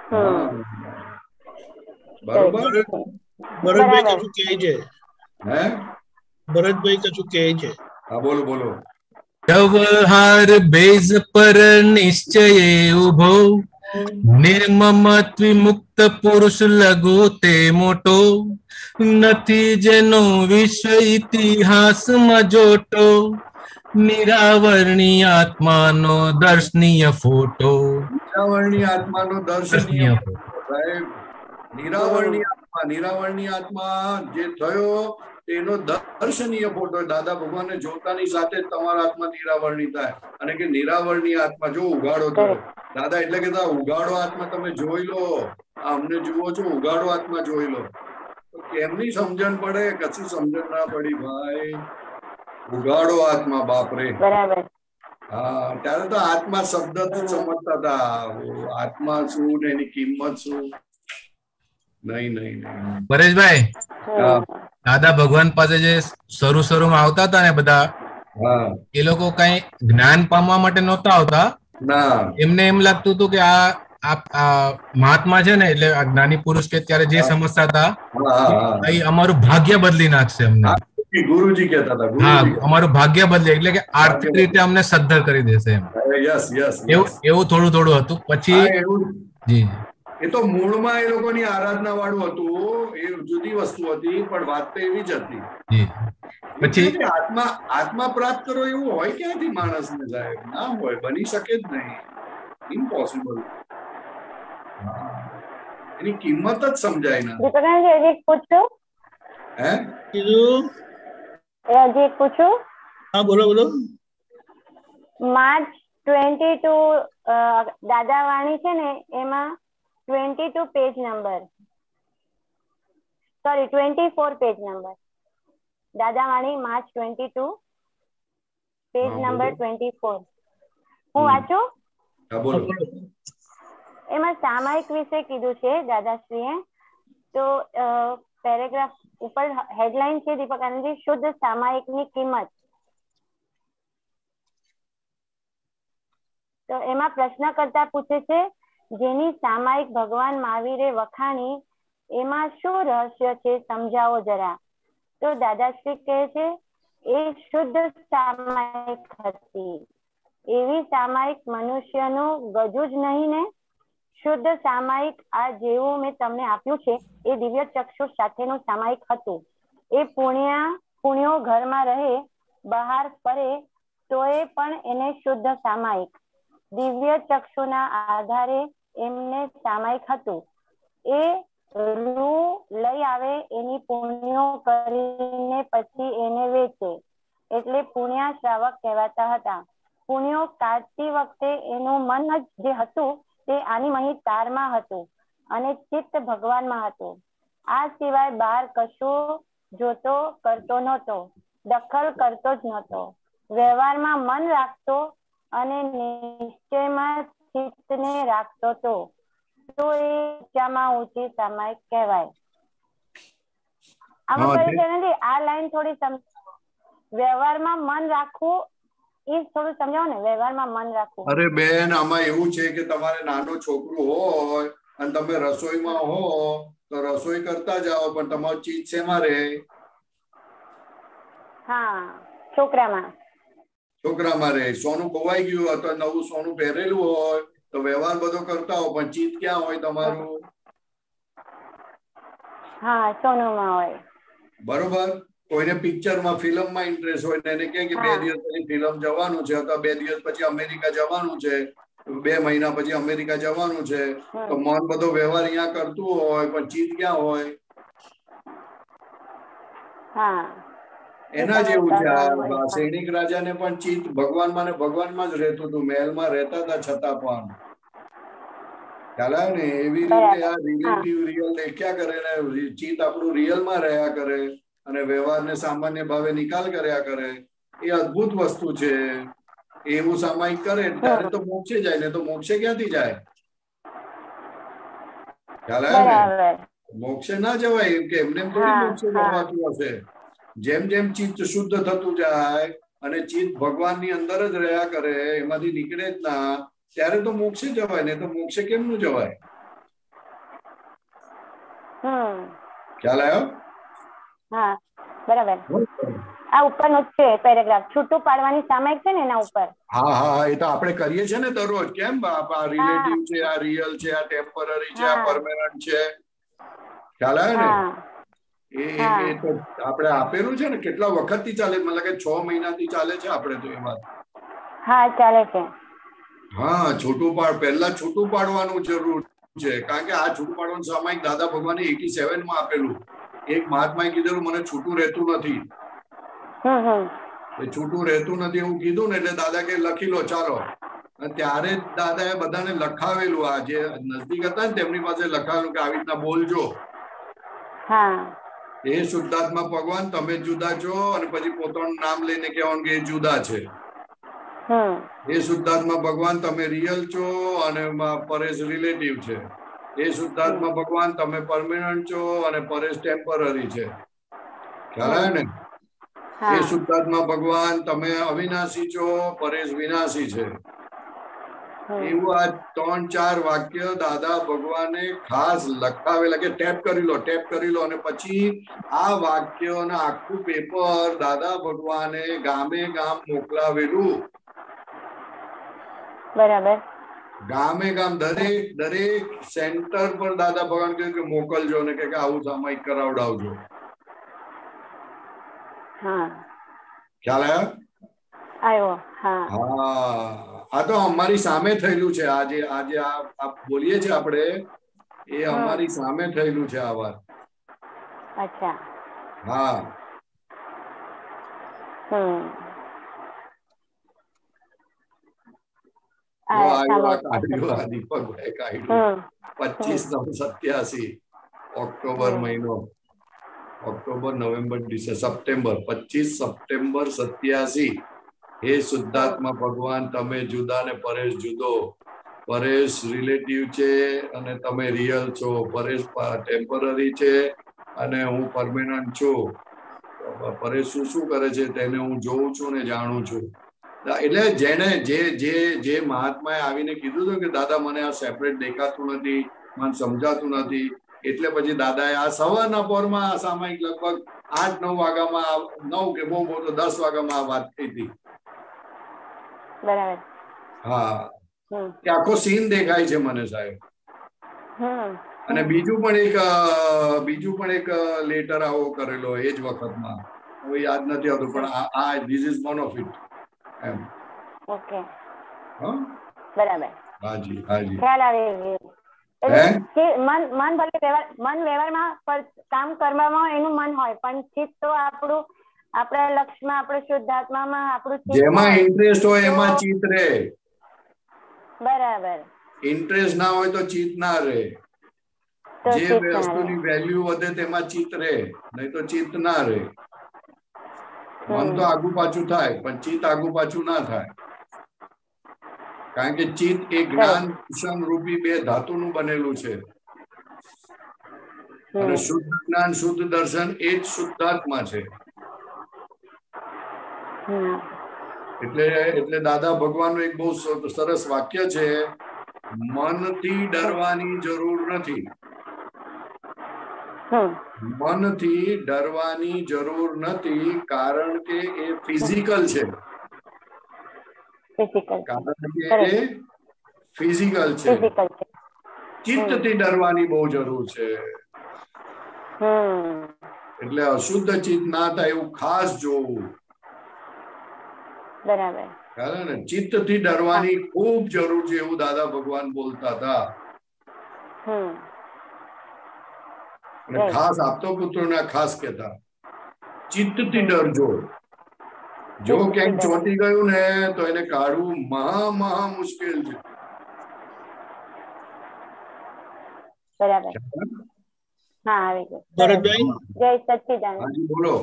ભરતભાઈ કશું કહે છે? ભરતભાઈ કશું કહે છે? હા, બોલો બોલો. વ્યવહાર બેઝ પર નિશ્ચય ઉભો, નિર્મમત વિમુક્ત પુરુષ લઘુ તે મોટો, નથી જેનો વિશ્વ ઇતિહાસમાં જોટો, નિરાવરણી આત્માનો દર્શનીય ફોટો. નિરાવરણી આત્માનો દર્શનીય ફોટો. નિરાવરણીય આત્મા જે થયો તેનો દર્શનીય ફોટો. દાદા ભગવાનને જોતાની સાથે જ તમારા આત્મા નિરાવરણી થાય. અને કે નિરાવરણીય આત્મા જો ઉગાડો થયો. દાદા એટલે કે ઉગાડો આત્મા તમે જોઈ લો. અમને જુઓ છો, ઉગાડો આત્મા જોઈ લો. કેમની સમજણ પડે? કશી સમજણ ના પડી ભાઈ. ઉગાડો આત્મા, બાપરે. બરાબર. હા, ત્યારે તો આત્મા શબ્દ જ સમજતા હતા. આત્મા શું ને એની કિંમત શું. નહીં. પરેશભાઈ, દાદા ભગવાન પાસે જે શરૂમાં આવતા હતા ને બધા, એ લોકો કઈ જ્ઞાન પામવા માટે નહોતા આવતા. એમને એમ લાગતું હતું કે આ મહાત્મા છે ને, એટલે આ જ્ઞાની પુરુષ કે ત્યારે જે સમજતા હતા એ અમારું ભાગ્ય બદલી નાખશે અમને. ગુરુજી કહેતા હતા. હા, અમારું ભાગ્ય બદલે એટલે કે આર્થિક રીતે અમને સદ્ધર કરી દેશે એમ. એવું થોડું હતું. પછી જી, એ તો મૂળમાં એ લોકોની આરાધના વાળું હતું. એ જુદી વસ્તુ હતી, પણ વાત તો એવી જ હતી. પછી આત્મા પ્રાપ્ત કરો એવું હોય ક્યાંથી માણસને સાહેબ? ના હોય, બની શકે જ નહીં. ઇમ્પોસિબલ. એની કિંમત જ સમજાય ના. પૂછું? હે કીધું? હજી પૂછું? હા, બોલો. માર્ચ 22 દાદા વાણી છે ને, એમાં 22 page number, sorry 24 page number. દાદા વાણી માર્ચ 22 પેજ નંબર 24. હું વાંચું? એમાં સામાયિક વિશે કીધું છે દાદાશ્રીએ. તો પેરેગ્રાફ ઉપર હેડલાઇન છે દીપક આનંદજી, શુદ્ધ સામાયિકની કિંમત. તો એમાં પ્રશ્નકર્તા પૂછે છે, જેની સામાયિક ભગવાન મહાવીરે વખાણી, એમાં શું રહસ્ય છે, સમજાવો જરા. તો દાદાશ્રી કહે છે, એ શુદ્ધ સામાયિક હતી. એવી સામાયિક મનુષ્યનું ગજુ જ નહીં ને. શુદ્ધ સામાયિક આ જેવું મેં તમને આપ્યું છે એ દિવ્ય ચક્ષુ સાથેનું સામાયિક હતું. એ પુણ્યો ઘરમાં રહે, બહાર ફરે તોય પણ એને શુદ્ધ સામાયિક. દિવ્ય ચક્ષુના આધારે એમને સામાયિક હતું. એ રૂ લઈ આવે, એની પુણ્યો કરીને પછી એને વેચે, એટલે પુણ્યા શ્રાવક કહેવાતા હતા. પુણ્યો કાઢતી વખતે એનું મન જ જે હતું તે આની તારમાં હતું અને ચિત્ત ભગવાનમાં હતું. આ સિવાય બહાર કશું જોતો કરતો નહોતો, દખલ કરતો જ નહોતો. વ્યવહારમાં મન રાખતો અને નિશ્ચયમાં ચિત્તને રાખતો તો એ ઊંચામાં ઊંચી સામાયિક કહેવાય. આમાં આ લાઈન થોડી વ્યવહારમાં મન રાખવું એ થોડું સમજાવો ને. વ્યવહારમાં મન રાખવું. અરે બેન, આમાં એવું છે કે તમારે નાનું છોકરું હોય અને તમે રસોઈમાં હો તો રસોઈ કરતા જાઓ, પણ તમારું ચીજ શેમાં રહે? હા, છોકરામાં રહે. સોનું ખોવાઈ ગયું અથવા નવું સોનું પહેરેલું હોય તો વ્યવહાર બધો કરતા હો, પણ ચીજ ક્યાં હોય તમારું? હા, સોનુમાં હોય. બરોબર. કોઈને પિક્ચરમાં, ફિલ્મમાં ઇન્ટરેસ્ટ હોય ને એને કહે કે 2 દિવસ પછી ફિલ્મ જવાનું છે અથવા 2 દિવસ પછી અમેરિકા જવાનું છે, 2 મહિના પછી અમેરિકા જવાનું છે, તો મન બધો વ્યવહાર અહીંયા કરતું હોય, પણ ચીજ ક્યાં હોય? એના જેવું છે. આ સૈનિક રાજાને પણ ચિત્ત ભગવાનમાં ને ભગવાનમાં જ રહેતું હતું, મહેલમાં રહેતા હતા છતાં પણ. ખ્યાલ આવે ને? એવી રીતે આ રિલેટિવ રિયલ દેખ્યા કરે ને ચિત્ત આપણું રિયલમાં રહ્યા કરે અને વ્યવહારને સામાન્ય ભાવે નિકાલ કર્યા કરે. એ અદ્ભુત વસ્તુ છે. એવું સામાયિક કરે ત્યારે તો મોક્ષે જાય, ને તો મોક્ષે ક્યાંથી જાય? ખ્યાલ આવે ને? મોક્ષે ના જવાય કે એમને થોડી મોક્ષે જવાતું હશે. જેમ જેમ ચિત્ત શુદ્ધ થતું જાય અને ચિત્ત ભગવાનની અંદર જ રહ્યા કરે, એમાંથી નીકળે જ ના, ત્યારે તો મોક્ષે જવાય. ને તો મોક્ષે કેમનું જવાય? ખ્યાલ આવ્યો? હા, બરાબર. આ ઉપરનું છે પેરેગ્રાફ, છૂટું પાડવાની સામાયિક છે ને એના ઉપર. હા, એ તો આપણે કરીએ છીએ ને દરરોજ. કેમ આ રિલેટિવ છે, આ રિયલ છે, આ ટેમ્પરરી છે, આ પરમેનન્ટ છે. ખ્યાલ આવે ને? એ તો આપણે આપેલું છે ને. કેટલા વખત થી ચાલે? મને લાગે 6 મહિનાથી ચાલે છે આપણે તો. એ વાત હા ચાલે છે. હા, છૂટું પહેલા છૂટું પાડવાનું જરૂર છે, કારણ કે આ છૂટું પાડવાનું સામાયિક દાદા ભગવાને 87 માં આપેલું. એક મહાત્માએ કીધેલું મને છૂટું રહેતું નથી, એ છૂટું રહેતું નથી એવું કીધું ને એટલે દાદા કે લખી લો ચાલો. ત્યારે જ દાદાએ બધાને લખાવેલું, આ જે નજદીક હતા ને તેમની પાસે લખાવેલું કે આવી રીતના બોલજો. એ શુદ્ધાત્મા ભગવાન તમે જુદા છો, અને પછી પોતાનું નામ લઈને કહેવાનું કે એ જુદા છે. એ શુદ્ધાત્મા ભગવાન તમે રિયલ છો અને પરેશ રિલેટિવ છે. એ શુદ્ધાત્મા ભગવાન તમે પરમેનન્ટ છો અને પરેશ ટેમ્પરરી છે. ખ્યાલ આવે ને? એ શુદ્ધાત્મા ભગવાન તમે અવિનાશી છો, પરેશ વિનાશી છે. એવું આ 3-4 વાક્ય દાદા ભગવાને ખાસ લખાવેલા કે ટેપ કરી લો, ટેપ કરી લો. અને પછી આ વાક્યોના આખું પેપર દાદા ભગવાને ગામે ગામ મોકલાવેલું. બરાબર. ગામે ગામ દરેક સેન્ટર પર દાદા ભગવાન કહ્યું કે મોકલજો ને કે આવું સામાયિક કરાવડાવજો. ખ્યાલ આવ્યો? આ તો અમારી સામે થયેલું છે. આજે આ બોલીએ છીએ આપણે, એ અમારી સામે થયેલું છે આ વાત. અચ્છા. હા. દીપકભાઈ કાઢ્યું 25/9/87 ઓક્ટોબર મહિનો, October, November, December, September, 25 September 87. હે શુદ્ધાત્મા ભગવાન તમે જુદા ને પરેશ જુદો. પરેશ રિલેટિવ છે અને તમે રિયલ છો. પરેશ ટેમ્પરરી છે અને હું પરમેનન્ટ છું. પરેશ શું કરે છે તેને હું જોઉં છું ને જાણું છું. એટલે જેને જે મહાત્માએ આવીને કીધું હતું કે દાદા મને આ સેપરેટ દેખાતું નથી, મને સમજાતું નથી, એટલે પછી દાદાએ આ સવારના પોરમાં સામાયિક લગભગ 8-9 વાગ્યામાં, 9 કે બહુ તો 10 વાગ્યામાં આ વાત થઈ હતી. બરાબર. હા, કે આખો સીન દેખાય છે મને સાહેબ. અને બીજું પણ એક લેટર આવો કરેલો એ જ વખતમાં, હવે યાદ નથી આવતું, પણ આ this is one of it. Okay. બરાબર. હાજી હાજી. ખ્યાલ આવી ગયો. મન ભલે વ્યવહારમાં કામ કરવામાં એનું મન હોય, પણ ચિત્ત તો આપણું આપણા લક્ષ્યમાં, આપણું શુદ્ધાત્મામાં આપણું જેમાં ઇન્ટરેસ્ટ હોય એમાં ચિત્ત રહે. બરાબર. ઇન્ટરેસ્ટ ના હોય તો ચિત્ત ના રહે. જે વસ્તુની વેલ્યુ વધે તેમાં ચિત્ત રહે, નહીં તો ચિત્ત ના રહે. મન તો આગુ પાછું થાય પણ ચિત્ત આગુ પાછું ના થાય, કારણ કે ચિત્ત એ જ્ઞાન કુશન રૂપી 2 ધાતુનું બનેલું છે. અને શુદ્ધ જ્ઞાન શુદ્ધ દર્શન એ જ શુદ્ધાત્મા છે. એટલે દાદા ભગવાનનું એક બહુ સરસ વાક્ય છે, મનથી ડરવાની જરૂર નથી. મનથી ડરવાની જરૂર નથી, કારણ કે એ ફિઝિકલ છે. કારણ કે એ ફિઝિકલ છે. ચિત્તથી ડરવાની બહુ જરૂર છે. એટલે અશુદ્ધ ચિત્ત ના થાય એવું ખાસ જોવું. બરાબર. ને ચિત્તથી ડરવાની ખૂબ જરૂર છે એવું દાદા ભગવાન બોલતા હતા. અને ખાસ આપતો પુત્રોને ખાસ કહેતા, ચિત્તથી ડરજો. જો ક્યાંક ચોંટી ગયું ને તો એને કાઢવું મહા મુશ્કેલ છે. બરાબર. હા, આવી ગયો. ભરતભાઈ, જય સચ્ચિદાનંદ. હાજી બોલો.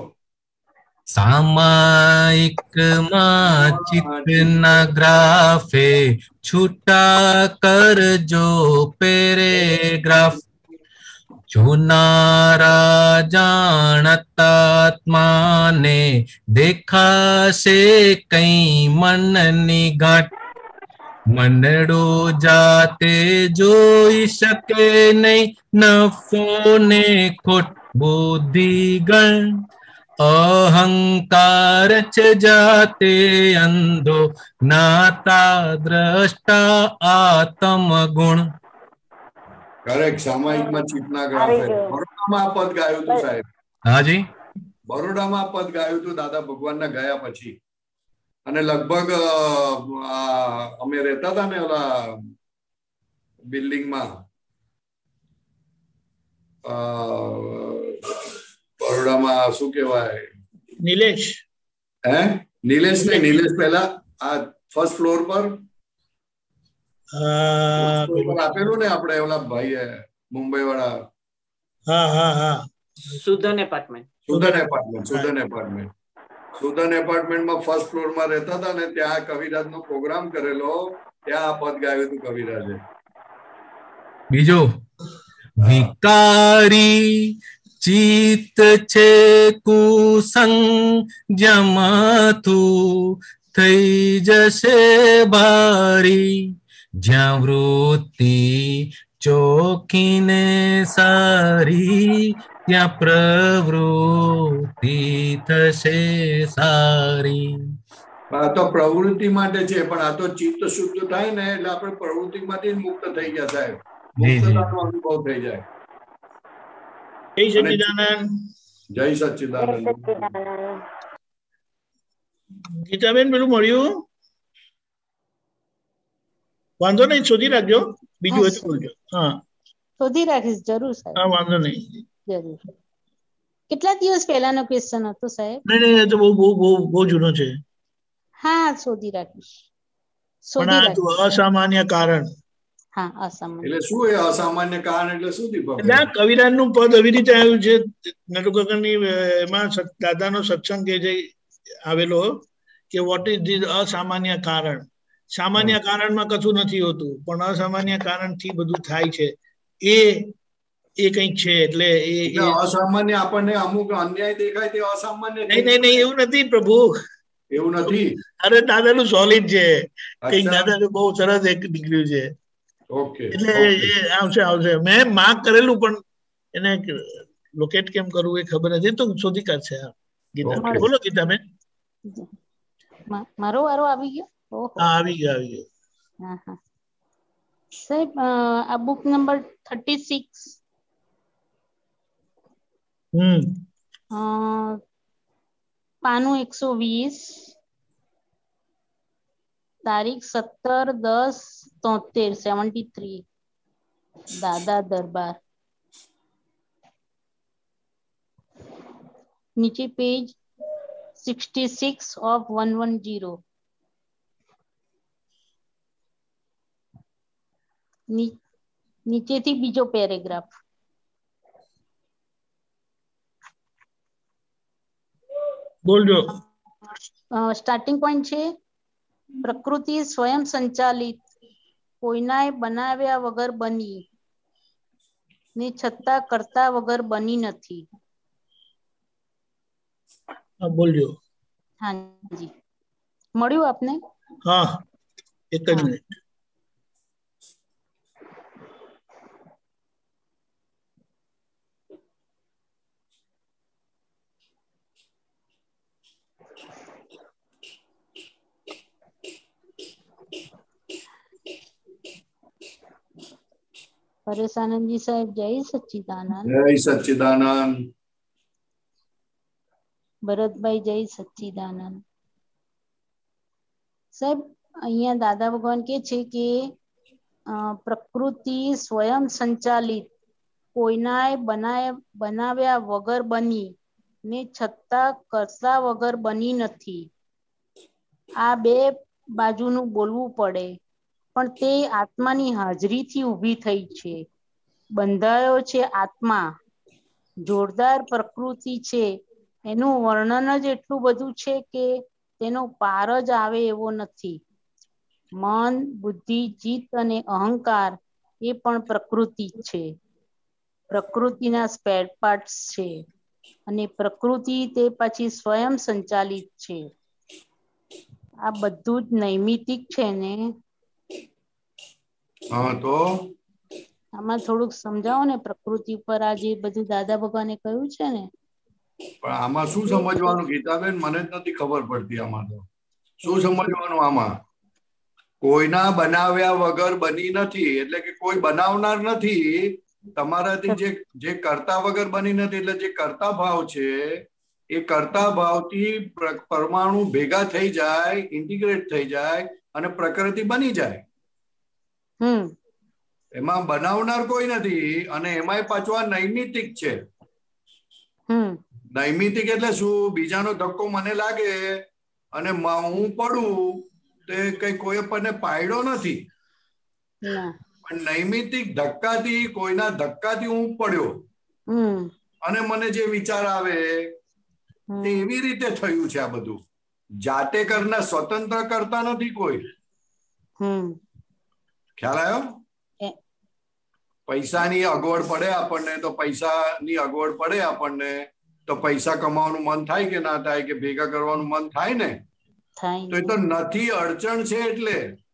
સામાયિકમાં ચિત્તના ગ્રાફે છૂટા કરજો પેરેગ્રાફ. જોનારા જાણતાત્માને દેખાશે કઈ મનની ગાંઠ. મનડો જાતે જોઈ શકે નહીં નફો ને ખોટ બુદ્ધિગણ. અહંકાર છે જાતે અંધો જ્ઞાતા દ્રષ્ટા આત્મ ગુણ. કરેક્ટ. સામાયિકમાં ચિત્તના ગ્રાફે બરોડામાં આ પદ ગાયું હતું સાહેબ. હાજી, બરોડામાં આ પદ ગાયું હતું દાદા ભગવાનના ગયા પછી. અને લગભગ અમે રહેતા હતા ને ઓલા બિલ્ડિંગમાં, બરોડામાં શું કહેવાય, નિલેશ નિલેશ નહીં, નિલેશ પહેલા આ ફર્સ્ટ ફ્લોર પર આપેલું ને આપણે ઓલા ભાઈએ મુંબઈ વાળા. હા સુધન એપાર્ટમેન્ટ. સુધન એપાર્ટમેન્ટમાં ફર્સ્ટ ફ્લોર માં રહેતા હતા ને, ત્યાં કવિરાજ નો પ્રોગ્રામ કરેલો, ત્યાં આ પદ ગાયું હતું કવિરાજે. બીજો, વિકારી ચિત્ત છે કુસંગ જમતું થઈ જશે ભારી, જ્યાં વૃત્તિ ચોખીને સારી, ત્યાં પ્રવૃત્તિ થશે સારી. આ તો પ્રવૃત્તિ માટે છે, પણ આ તો ચિત્ત શુદ્ધ થાય ને એટલે આપણે પ્રવૃત્તિ માંથી મુક્ત થઈ ગયા સાહેબ, મુક્તતાનો અનુભવ થઈ જાય. જય સચ્ચિદાનંદ. જય સચ્ચિદાનંદ. ગીતાબેન પેલું મળ્યું? વાંધો નહીં, શોધી રાખજો. બીજું હતું બોલજો. હા શોધી રાખીશ જરૂર સાહેબ. હા વાંધો નહીં, જરૂર. કેટલા દિવસ પહેલાનો ક્વેશ્ચન હતો સાહેબ? નહીં એ તો બહુ જૂનો છે. હા શોધી રાખીશ. પણ આ તો અસામાન્ય કારણ. હા અસામાન્ય એટલે શું એ અસામાન્ય કારણ એટલે શું દીપક? એટલે કવિરાજ નું પદ એવી રીતે આવ્યું છે નટુકાકાની એમાં દાદાનો સત્સંગ કે જે આવેલો કે વોટ ઇઝ ધીસ અસામાન્ય કારણ. સામાન્ય કારણમાં કશું નથી હોતું, પણ અસામાન્ય કારણ થી બધું થાય છે. એ કંઈક છે. એટલે એ અસામાન્ય આપણને અમુક અન્યાય દેખાય તે અસામાન્ય. નહીં એવું નથી પ્રભુ, એવું નથી. અરે દાદાનું સોલિડ છે, કઈક દાદાનું બહુ સરસ એક નીકળ્યું છે. ઓકે, એટલે એ આવશે. મેં માર્ક કરેલું, પણ એને લોકેટ કેમ કરવું એ ખબર નથી, તો શોધી કાઢશે. ગીતા બોલો ગીતાબેન. મારો વારો આવી ગયો? હા આવી ગયો. હા સાહેબ, આ બુક નંબર 36 પાનું 120, તારીખ 17/10/73, દાદા દરબાર. નીચે પેજ 66 of 110. નીચેથી બીજો પેરેગ્રાફ. બોલજો. સ્ટાર્ટિંગ પોઈન્ટ છે, પ્રકૃતિ સ્વયં સંચાલિત, કોઈનાએ બનાવ્યા વગર બની ને છતાં કરતા વગર બની નથી. બોલજો. હાજી મળ્યું આપને? હા એક જ મિનિટ. પરેશ આનંદજી સાહેબ જય સચ્ચિદાનંદ. જય સચ્ચિદાનંદ. ભરતભાઈ જય સચ્ચિદાનંદ. સાહેબ અહીંયા દાદા ભગવાન કે છે કે પ્રકૃતિ સ્વયં સંચાલિત, કોઈનાએ બનાવ્યા વગર બની ને છતાં કરતા વગર બની નથી. આ બે બાજુનું બોલવું પડે, પણ તે આત્માની હાજરીથી ઊભી થઈ છે. બંધાયો છે આત્મા, જોરદાર પ્રકૃતિ છે. એનું વર્ણન જ એટલું બધું છે કે તેનો પાર જ આવે એવો નથી. મન, બુદ્ધિ, ચિત્ત અને અહંકાર એ પણ પ્રકૃતિ છે. પ્રકૃતિના સ્પેર પાર્ટ્સ છે, અને પ્રકૃતિ તે પછી સ્વયં સંચાલિત છે. આ બધું જ નૈમિતિક છે ને? હા તો આમાં થોડુંક સમજાવો ને, પ્રકૃતિ પર આ જે બધું દાદા ભગવાને કહ્યું છે ને. પણ આમાં શું સમજવાનું ગીતાબેન? મને જ નથી ખબર પડતી. આમાં તો શું સમજવાનું? આમાં કોઈના બનાવ્યા વગર બની નથી એટલે કે કોઈ બનાવનાર નથી. તમારાથી જે કરતા વગર બની નથી, એટલે જે કરતા ભાવ છે એ કરતા ભાવથી પરમાણુ ભેગા થઈ જાય, ઇન્ટિગ્રેટ થઈ જાય અને પ્રકૃતિ બની જાય. એમાં બનાવનાર કોઈ નથી, અને એમાંય પાછું આ નૈમિતિક છે. નૈમિતિક એટલે શું? બીજાનો ધક્કો મને લાગે અને હું પડું, તે કઈ કોઈ આપણને પાડ્યો નથી, પણ નૈમિતિક ધક્કાથી, કોઈના ધક્કાથી હું પડ્યો અને મને જે વિચાર આવે તે એવી રીતે થયું છે. આ બધું જાતે કરના, સ્વતંત્ર કરતા નથી કોઈ. ખ્યાલ આવ્યો? પૈસાની અગવડ પડે આપણને, તો પૈસાની અગવડ પડે આપણને તો પૈસા કમાવાનું મન થાય કે ના થાય, કે ભેગા કરવાનું મન થાય ને? તો એ તો નથી, અડચણ છે એટલે.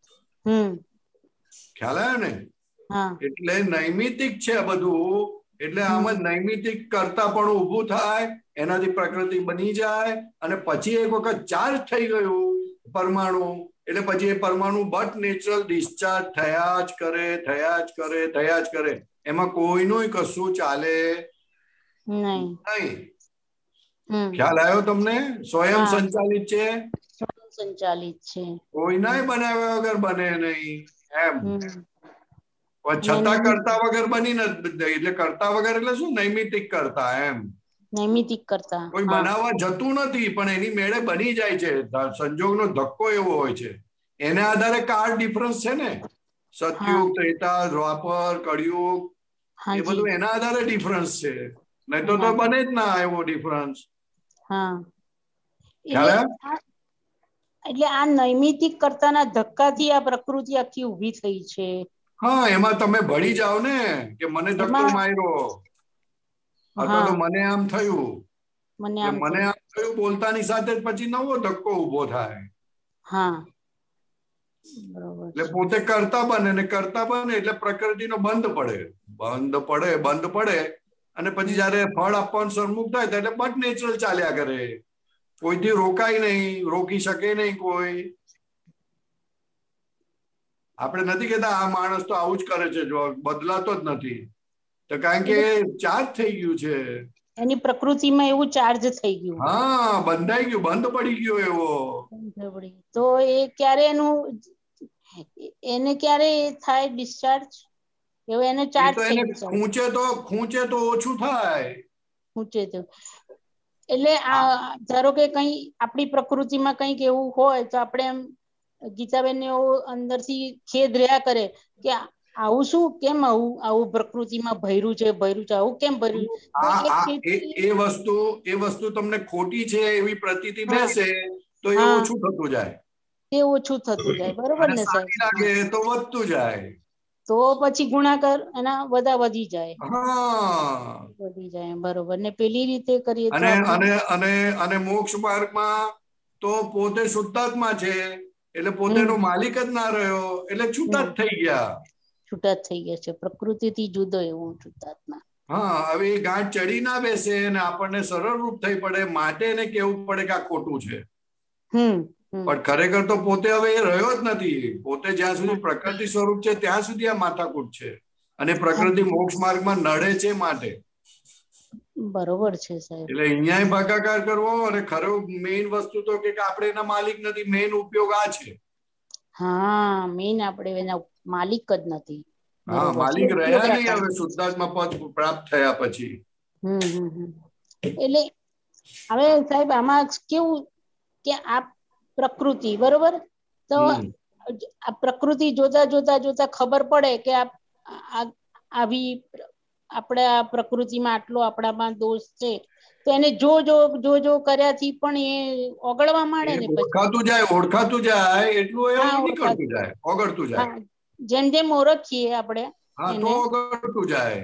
ખ્યાલ આવ્યો ને? એટલે નૈમિતિક છે બધું. એટલે આમાં નૈમિતિક કરતા પણ ઉભું થાય, એનાથી પ્રકૃતિ બની જાય, અને પછી એક વખત ચાર્જ થઈ ગયું પરમાણુ, એટલે પછી એ પરમાણુ બટ નેચરલ ડિસ્ચાર્જ થયા જ કરે, થયા જ કરે, થયા જ કરે. એમાં કોઈનું કશું ચાલે નહીં. ખ્યાલ આવ્યો તમને? સ્વયં સંચાલિત છે, સંચાલિત છે, કોઈનાય બનાવ્યા વગર બને નહીં એમ. છતાં કરતા વગર બની નથી. એટલે કરતા વગર એટલે શું? નૈમિતિક કરતા એમ. નૈમિતિક કરતા કોઈ બનાવવા જતું નથી, પણ એની મેળે બની જાય છે. સંજોગનો ધક્કો એવો હોય છે. એના આધારે કાળ ડિફરન્સ છે ને, સતયુગ, ત્રેતા, દ્વાપર, કળિયુગ, એ બધું એના આધારે ડિફરન્સ છે. નહીં તો બને જ ના એવો ડિફરન્સ. એટલે આ નૈમિતિક કરતાના ધક્કાથી આ પ્રકૃતિ આખી ઊભી થઈ છે. હા, એમાં તમે ભળી જાઓ ને, કે મને ધક્કો માર્યો અથવા તો મને આમ થયું, મને આમ થયું બોલતાની સાથે જ પછી નવો ધક્કો ઉભો થાય. એટલે પોતે કરતા બને, ને કરતા બને એટલે પ્રકૃતિનો બંધ પડે, બંધ પડે, અને પછી જયારે ફળ આપવાનું સન્મુખ થાય ત્યારે બટ નેચરલ ચાલ્યા કરે. કોઈથી રોકાય નહીં, રોકી શકે નહીં કોઈ. આપણે નથી કહેતા આ માણસ તો આવું જ કરે છે, જો બદલાતો જ નથી, તો કારણ કે ચાર્જ થઈ ગયું છે, એની પ્રકૃતિમાં એવું ચાર્જ થઈ ગયું. હા, બંધાઈ ગયું, બંધ પડી ગયો એવો. તો એ ક્યારે એને ક્યારે થાય ડિસ્ચાર્જ? એવો એને ચાર્જ થઈ ગયું. ખૂંચે તો ઓછું થાય. ખૂંચે તો એટલે આ ધારો કે કઈ આપણી પ્રકૃતિમાં કંઈક એવું હોય તો આપણે એમ ગીતાબેન ને એવું અંદરથી ખેદ રહ્યા કરે કે આવું શું, કેમ આવું પ્રકૃતિમાં ભર્યું છે, આવું કેમ ભર્યું? એ વસ્તુ તમને ખોટી છે એવી પ્રતીતિ બેસે તો એ ઓછું થતું જાય. એ ઓછું થતું જાય, બરોબર ને સાહેબ? લાગે તો વધતું જાય, તો પછી ગુણાકાર એના વધી જાય. વધી જાય, બરોબર ને? પેલી રીતે કરીએ તો અને મોક્ષ માર્ગમાં તો પોતે શુદ્ધાત્મા છે, એટલે પોતેનો માલિક જ ના રહ્યો, એટલે છૂટા જ થઈ ગયા. છૂટા થઈ ગયા છે, પ્રકૃતિથી જુદો એવું શુદ્ધાત્મા. હા, હવે એ ગાંઠ ચડી ના બેસે અને આપણને સરળ રૂપ થઈ પડે, માટે એને કેવું પડે કે આ ખોટું છે. પણ ખરેખર તો પોતે હવે એ રહ્યો જ નથી. પોતે જ્યાં સુધી પ્રકૃતિ સ્વરૂપ છે ત્યાં સુધી આ માથાકૂટ છે, અને પ્રકૃતિ મોક્ષ માર્ગમાં નડે છે માટે. બરોબર છે સાહેબ. એટલે અહીંયા ભાગાકાર કરવો, અને ખરો મેઇન વસ્તુ તો કે આપણે એના માલિક નથી. મેઇન ઉપયોગ આ છે. હા, મેઇન આપણે એના માલિક જ નથી. હા, માલિક રહ્યા નહીં હવે શુદ્ધાત્મા પદ પ્રાપ્ત થયા પછી. એટલે હવે સાહેબ આમાં કેવું કે આ પ્રકૃતિ, બરોબર, તો આ પ્રકૃતિ જોતા ખબર પડે કે આવી આપણે આ પ્રકૃતિમાં આટલો આપણામાં દોષ છે, તો એને જો કર્યાથી પણ એ ઓગળવા માંડે ને. ઓળખાતું જાય એટલું એ નીકળતું જાય, ઓગળતું જાય. જેમ જેમ ઓળખીએ આપણે તો ઓગળતું જાય.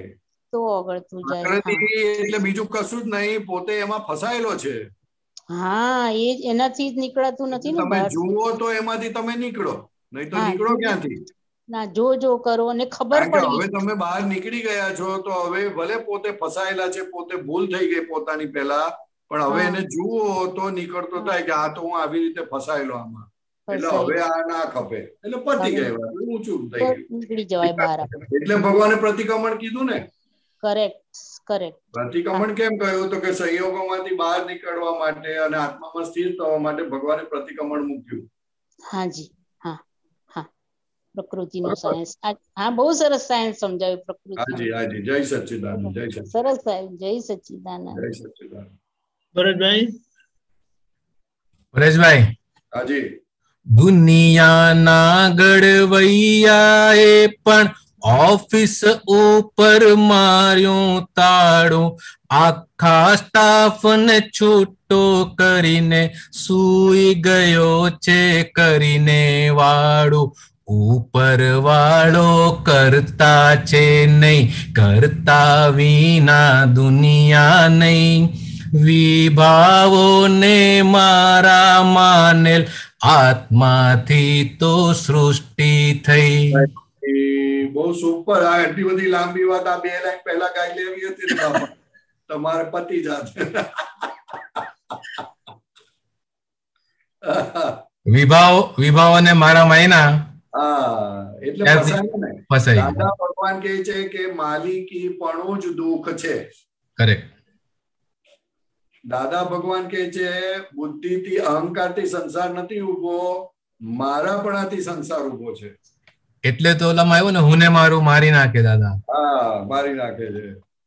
એટલે બીજું કશું જ નહીં, પોતે એમાં ફસાયેલો છે. હા, એનાથી જ નીકળાતું નથી ને. તમે જુઓ તો એમાંથી તમે નીકળો, નહીં તો નીકળો ક્યાંથી? ના, જો કરો અને ખબર પડી. હવે તમે બહાર નીકળી ગયા છો તો હવે ભલે પોતે ફસાયેલા છે, પોતે ભૂલ થઈ ગઈ પોતાની પહેલા, પણ હવે એને જુઓ તો નીકળતો થાય કે આ તો હું આવી રીતે ફસાયેલો આમાં, એટલે હવે આ ના ખપે, એટલે પતી ગઈ વાત, ઊંચું થઈ ગયું, નીકળી જવાય બહાર. એટલે ભગવાને પ્રતિક્રમણ કીધું ને. કરેક્ટ. પ્રતિક્રમણ કેમ કહ્યું? તો કે સંયોગોમાંથી બહાર નીકળવા માટે અને આત્મામાં સ્થિર થવા માટે ભગવાને પ્રતિક્રમણ મૂક્યું. હાજી. પ્રકૃતિનો સાયન્સ. હા, બહુ સરસ સાયન્સ સમજાવ્યું પ્રકૃતિ. હાજી હાજી, જય સચ્ચિદાનંદ, જય સચ્ચિદાનંદ, સરસ સાહેબ, જય સચ્ચિદાનંદ. જય સચ્ચિદાનંદ. ભરતભાઈ. પરેશભાઈ, હાજી. દુનિયાના ગડવૈયાએ પણ ઓફિસ ઉપર માર્યું તાળું, આખા સ્ટાફને છૂટો કરીને સૂઈ ગયો છે કરીને વાળું. ઉપર વાળો કરતા છે નહીં, કરતા વિના દુનિયા નહીં. વિભાવોને મારા માનેલ, આત્માથી તો સૃષ્ટિ થઈ. બહુ સુપર. આ એટલી બધી લાંબી વાત આ 2 લાઈન પહેલા ગાઈ લેવી હતી ને બાપા, તમારે પતિ જાત. વિભાવોને મારા માયના. હા, એટલે ફસાય ને. દાદા ભગવાન કહે છે કે માલિકી પણ જ દુઃખ છે. કરેક્ટ. દાદા ભગવાન કહે છે બુદ્ધિથી, અહંકારથી સંસાર નથી ઉભો, મારાપણાથી સંસાર ઉભો છે. એટલે તો ઓલામાં આવ્યું ને, હું ને મારું મારી નાખે દાદા. હા, મારી નાખે છે.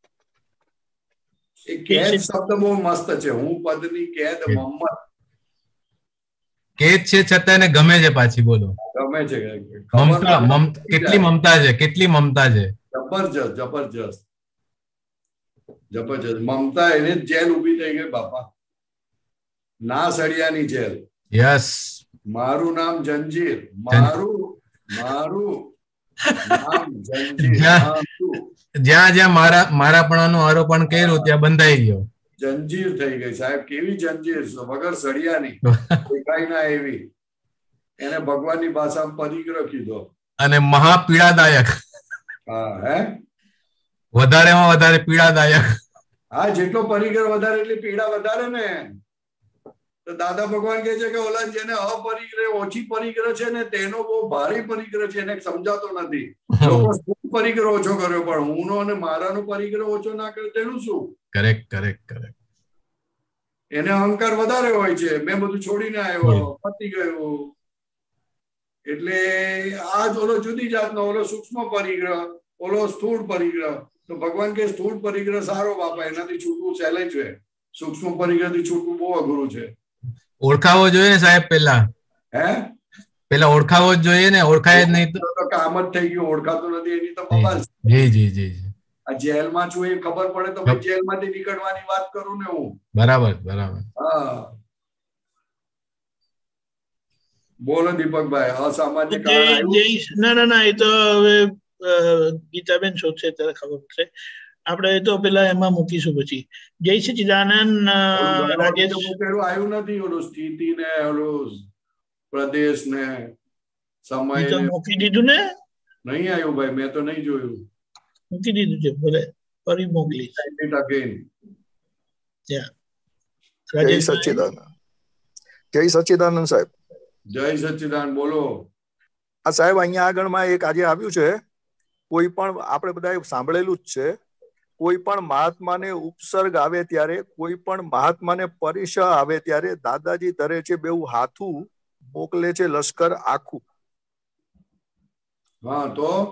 એ કેદ શબ્દ બહુ મસ્ત છે. હું પદની કેદ મમ્મત. કેદ છે છતાં એને ગમે છે પાછી. બોલો, ગમે છે. મમતા, કેટલી મમતા છે, કેટલી મમતા છે. જબરજસ્ત, જબરજસ્ત, જબરજસ્ત મમતા. એને જેલ ઉભી થઈ ગઈ બાપા, ના સળિયાની જેલ. યસ. મારું નામ જંજીર, મારું નામ જંજીર. જ્યાં જ્યાં મારાપણાનું આરોપણ કર્યું ત્યાં બંધાઈ ગયો. જંજીર થઈ ગઈ સાહેબ. કેવી જંજીર, વગર સળિયાની, દેખાય ના એવી. એને ભગવાનની ભાષામાં પરિગ્રહ કીધો. અને મહા પીડાદાયક. હા, હે, વધારેમાં વધારે પીડાદાયક. હા, જેટલો પરિગ્રહ વધારે એટલી પીડા વધારે ને. તો દાદા ભગવાન કહે છે કે ઓલા જેને અપરિગ્રહ, ઓછી પરિગ્રહ છે ને, તેનો બહુ ભારે પરિગ્રહ છે, એને સમજાતો નથી. લોકો પરિગ્રહ ઓછો કર્યો, પણ હું નો અને મારાનો પરિગ્રહ ઓછો ના કરે તેનું શું? Correct, correct, correct. એને અહંકાર વધારે હોય છે. મેં બધું છોડીને આવ્યો, પતી ગયું. એટલે આ ઓલો જુદી જાતનો, ઓલો સૂક્ષ્મ પરિગ્રહ, ઓલો સ્થૂળ પરિગ્રહ. તો ભગવાન કે સ્થૂળ પરિગ્રહ સારો બાપા, એનાથી છૂટવું સહેલું છે. સૂક્ષ્મ પરિગ્રહ થી છૂટવું બહુ અઘરું છે. ઓળખાવો જોઈએ ને સાહેબ. પેલા ઓળખાવો જ જોઈએ ને. ઓળખાય જ નહીં તો કામ જ થઈ ગયું. ઓળખાતું નથી એની તો બબાલ. જી જી જી. આ જેલમાં છું એ ખબર પડે તો ભાઈ જેલમાંથી નીકળવાની વાત કરું ને હું. બરાબર, બરાબર. હા, બોલો દીપકભાઈ. અસામાન્ય કારણ આવ્યું? ના, એ તો હવે ગીતાબેન શોધશે ત્યારે ખબર પડશે. આપણે તો પેલા એમાં મૂકીશું પછી. જય સચ્ચિદાનંદ. રાજેશ આવ્યું નથી ઓલું સ્થિતિ ને, ઓલું પ્રદેશ ને, સમય મૂકી દીધું ને. નહીં આવ્યું ભાઈ, મેં તો નહીં જોયું. મૂકી દીધું છે, ભલે ફરી મોકલી. જય સચ્ચિદાનંદ. જય સચ્ચિદાનંદ સાહેબ. જય સચ્ચિદાનંદ. બોલો. આ સાહેબ અહીંયા આગળમાં એક આજે આવ્યું છે, કોઈ પણ આપણે બધા સાંભળેલું જ છે, કોઈ પણ મહાત્માને ઉપસર્ગ આવે ત્યારે, કોઈ પણ મહાત્માને પરિસર આવે ત્યારે દાદાજી ધરે છે બેઉ હાથું, મોકલે છે લશ્કર આખું. હા,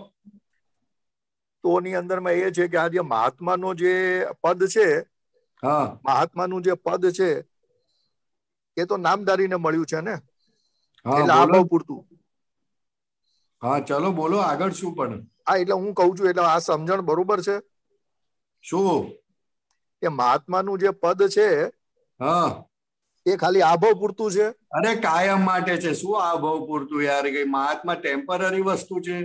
તો ની અંદરમાં એ છે કે આ જે મહાત્માનો જે પદ છે, મહાત્માનું જે પદ છે એ તો નામધારીને મળ્યું છે ને, એટલે આ બહુ પૂરતું. હા, ચલો બોલો આગળ. શું પણ? હા, એટલે હું કઉ છું, એટલે આ સમજણ બરોબર છે? શું? કે મહાત્માનું જે પદ છે એ ખાલી આભવ પૂરતું છે? અરે કાયમ માટે છે. શું આભવ પૂરતું યાર? કઈ મહાત્મા ટેમ્પરરી વસ્તુ છે?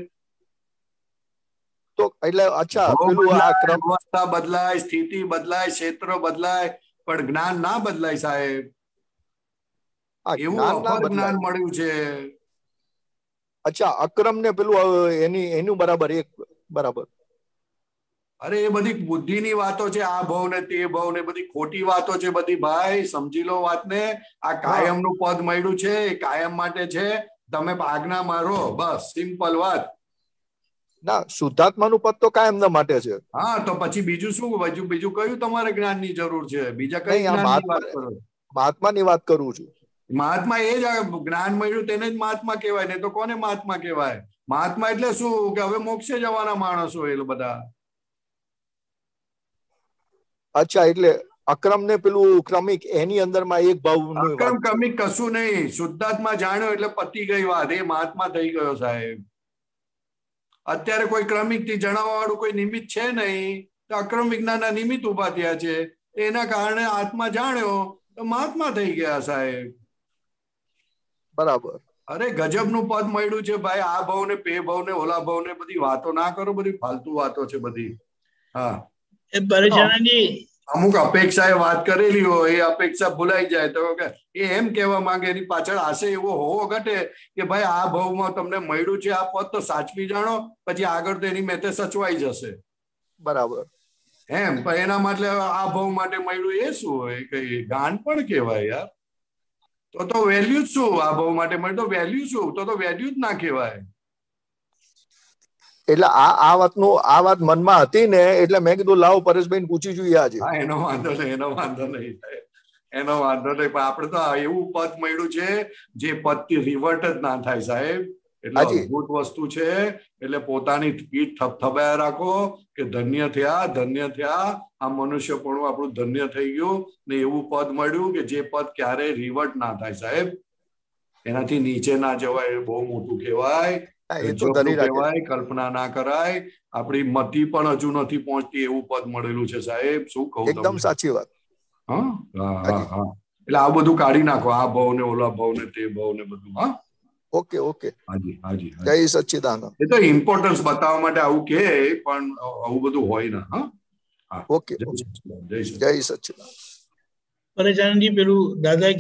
તો એટલે અચ્છા, પેલું આ અવસ્થા બદલાય, સ્થિતિ બદલાય, ક્ષેત્ર બદલાય, પણ જ્ઞાન ના બદલાય સાહેબ. એવું અપર જ્ઞાન મળ્યું છે. અચ્છા, અક્રમ ને પેલું એનું બરાબર એક બરાબર. અરે એ બધી બુદ્ધિની વાતો છે. આ ભાવ ને તે ભાવ ને બધી ખોટી વાતો છે બધી. ભાઈ સમજી લો વાતને. આ કાયમ નું પદ મળ્યું છે, એ કાયમ માટે છે. તમે આજ્ઞા મારો, બસ સિમ્પલ વાત. ના, શુદ્ધાત્માનું પદ તો કાયમ ના માટે છે. હા, તો પછી બીજું શું? બીજું કયું તમારે જ્ઞાન ની જરૂર છે? બીજા કઈ મહાત્માની વાત કરું છું. મહાત્મા એ જ જ્ઞાન મળ્યું તેને જ મહાત્મા કહેવાય, ને તો કોને મહાત્મા કહેવાય? મહાત્મા એટલે શું કે હવે મોક્ષે જવાના માણસો એ બધા. અચ્છા, એટલે અક્રમ ને પેલું ક્રમિક એની અંદર માં એક ભાવ. અક્રમ ક્રમિક કશું નહીં, શુદ્ધાત્મા જાણ્યો એટલે પતી ગઈ વાત, એ મહાત્મા થઈ ગયો સાહેબ. અત્યારે કોઈ ક્રમિક થી જણાવવા વાળું કોઈ નિમિત્ત છે નહીં, તો અક્રમ વિજ્ઞાનના નિમિત્ત ઉભા થયા છે, એના કારણે આત્મા જાણ્યો તો મહાત્મા થઈ ગયા સાહેબ. બરાબર. અરે ગજબનું પદ મળ્યું છે ભાઈ. આ ભાવ ને પે ભાવ ને ઓલા ભાવ ને બધી વાતો ના કરો, બધી ફાલતુ વાતો છે બધી. હા, અમુક અપેક્ષા એ વાત કરેલી હોય, એ અપેક્ષા ભૂલાઈ જાય તો એ એમ કહેવા માંગે એની પાછળ આશય એવો હોવો ઘટે કે ભાઈ આ ભાવમાં તમને મળ્યું છે આ પદ, તો સાચવી જાણો, પછી આગળ તો એની મેતે સચવાઈ જશે. બરાબર. એમ પણ એના માટે આ ભાવ માટે મળ્યું એ શું હોય? કઈ ગાન પણ કહેવાય યાર. તો વેલ્યુ જ શું? આ ભાવ માટે મળ્યું તો વેલ્યુ શું? તો વેલ્યુ જ ના કહેવાય. એટલે આ વાત મનમાં હતી ને, એટલે મેં કીધું લાવ પરેશભાઈ પૂછી જોઈએ આજે. હા, એનો વાંધો નહીં, એનો વાંધો નહીં, એનો વાંધો નહીં. પણ આપણે તો એવું પદ મળ્યું છે જે પદ થી રિવર્ટ જ ના થાય સાહેબ. એટલે અદભુત વસ્તુ છે. એટલે પોતાની પીઠ થપથપાયા રાખો કે ધન્ય થયા, ધન્ય થયા, આ મનુષ્યપણું આપણું ધન્ય થઈ ગયું ને એવું પદ મળ્યું કે જે પદ ક્યારેય રિવર્ટ ના થાય સાહેબ. એનાથી નીચે ના જવાય, બહુ મોટું કહેવાય, કહેવાય, કલ્પના ના કરાય. આપણી મતિ પણ હજુ નથી પહોંચતી એવું પદ મળેલું છે સાહેબ. શું કહું? એકદમ સાચી વાત. હા હા હા. એટલે આ બધું કાઢી નાખો, આ ભાવ ને ઓલા ભાવ ને તે ભાવ ને બધું. હા, ઓકે ઓકે. હાજી હાજી. જય સચ્ચિદાનંદ. એ તો ઇમ્પોર્ટન્સ બતાવવા માટે આવું કે, પણ આવું બધું હોય ના. હા, ઓકે. જય સચ્ચિદાનંદ. પરેશાનજી, પેલું દાદાએ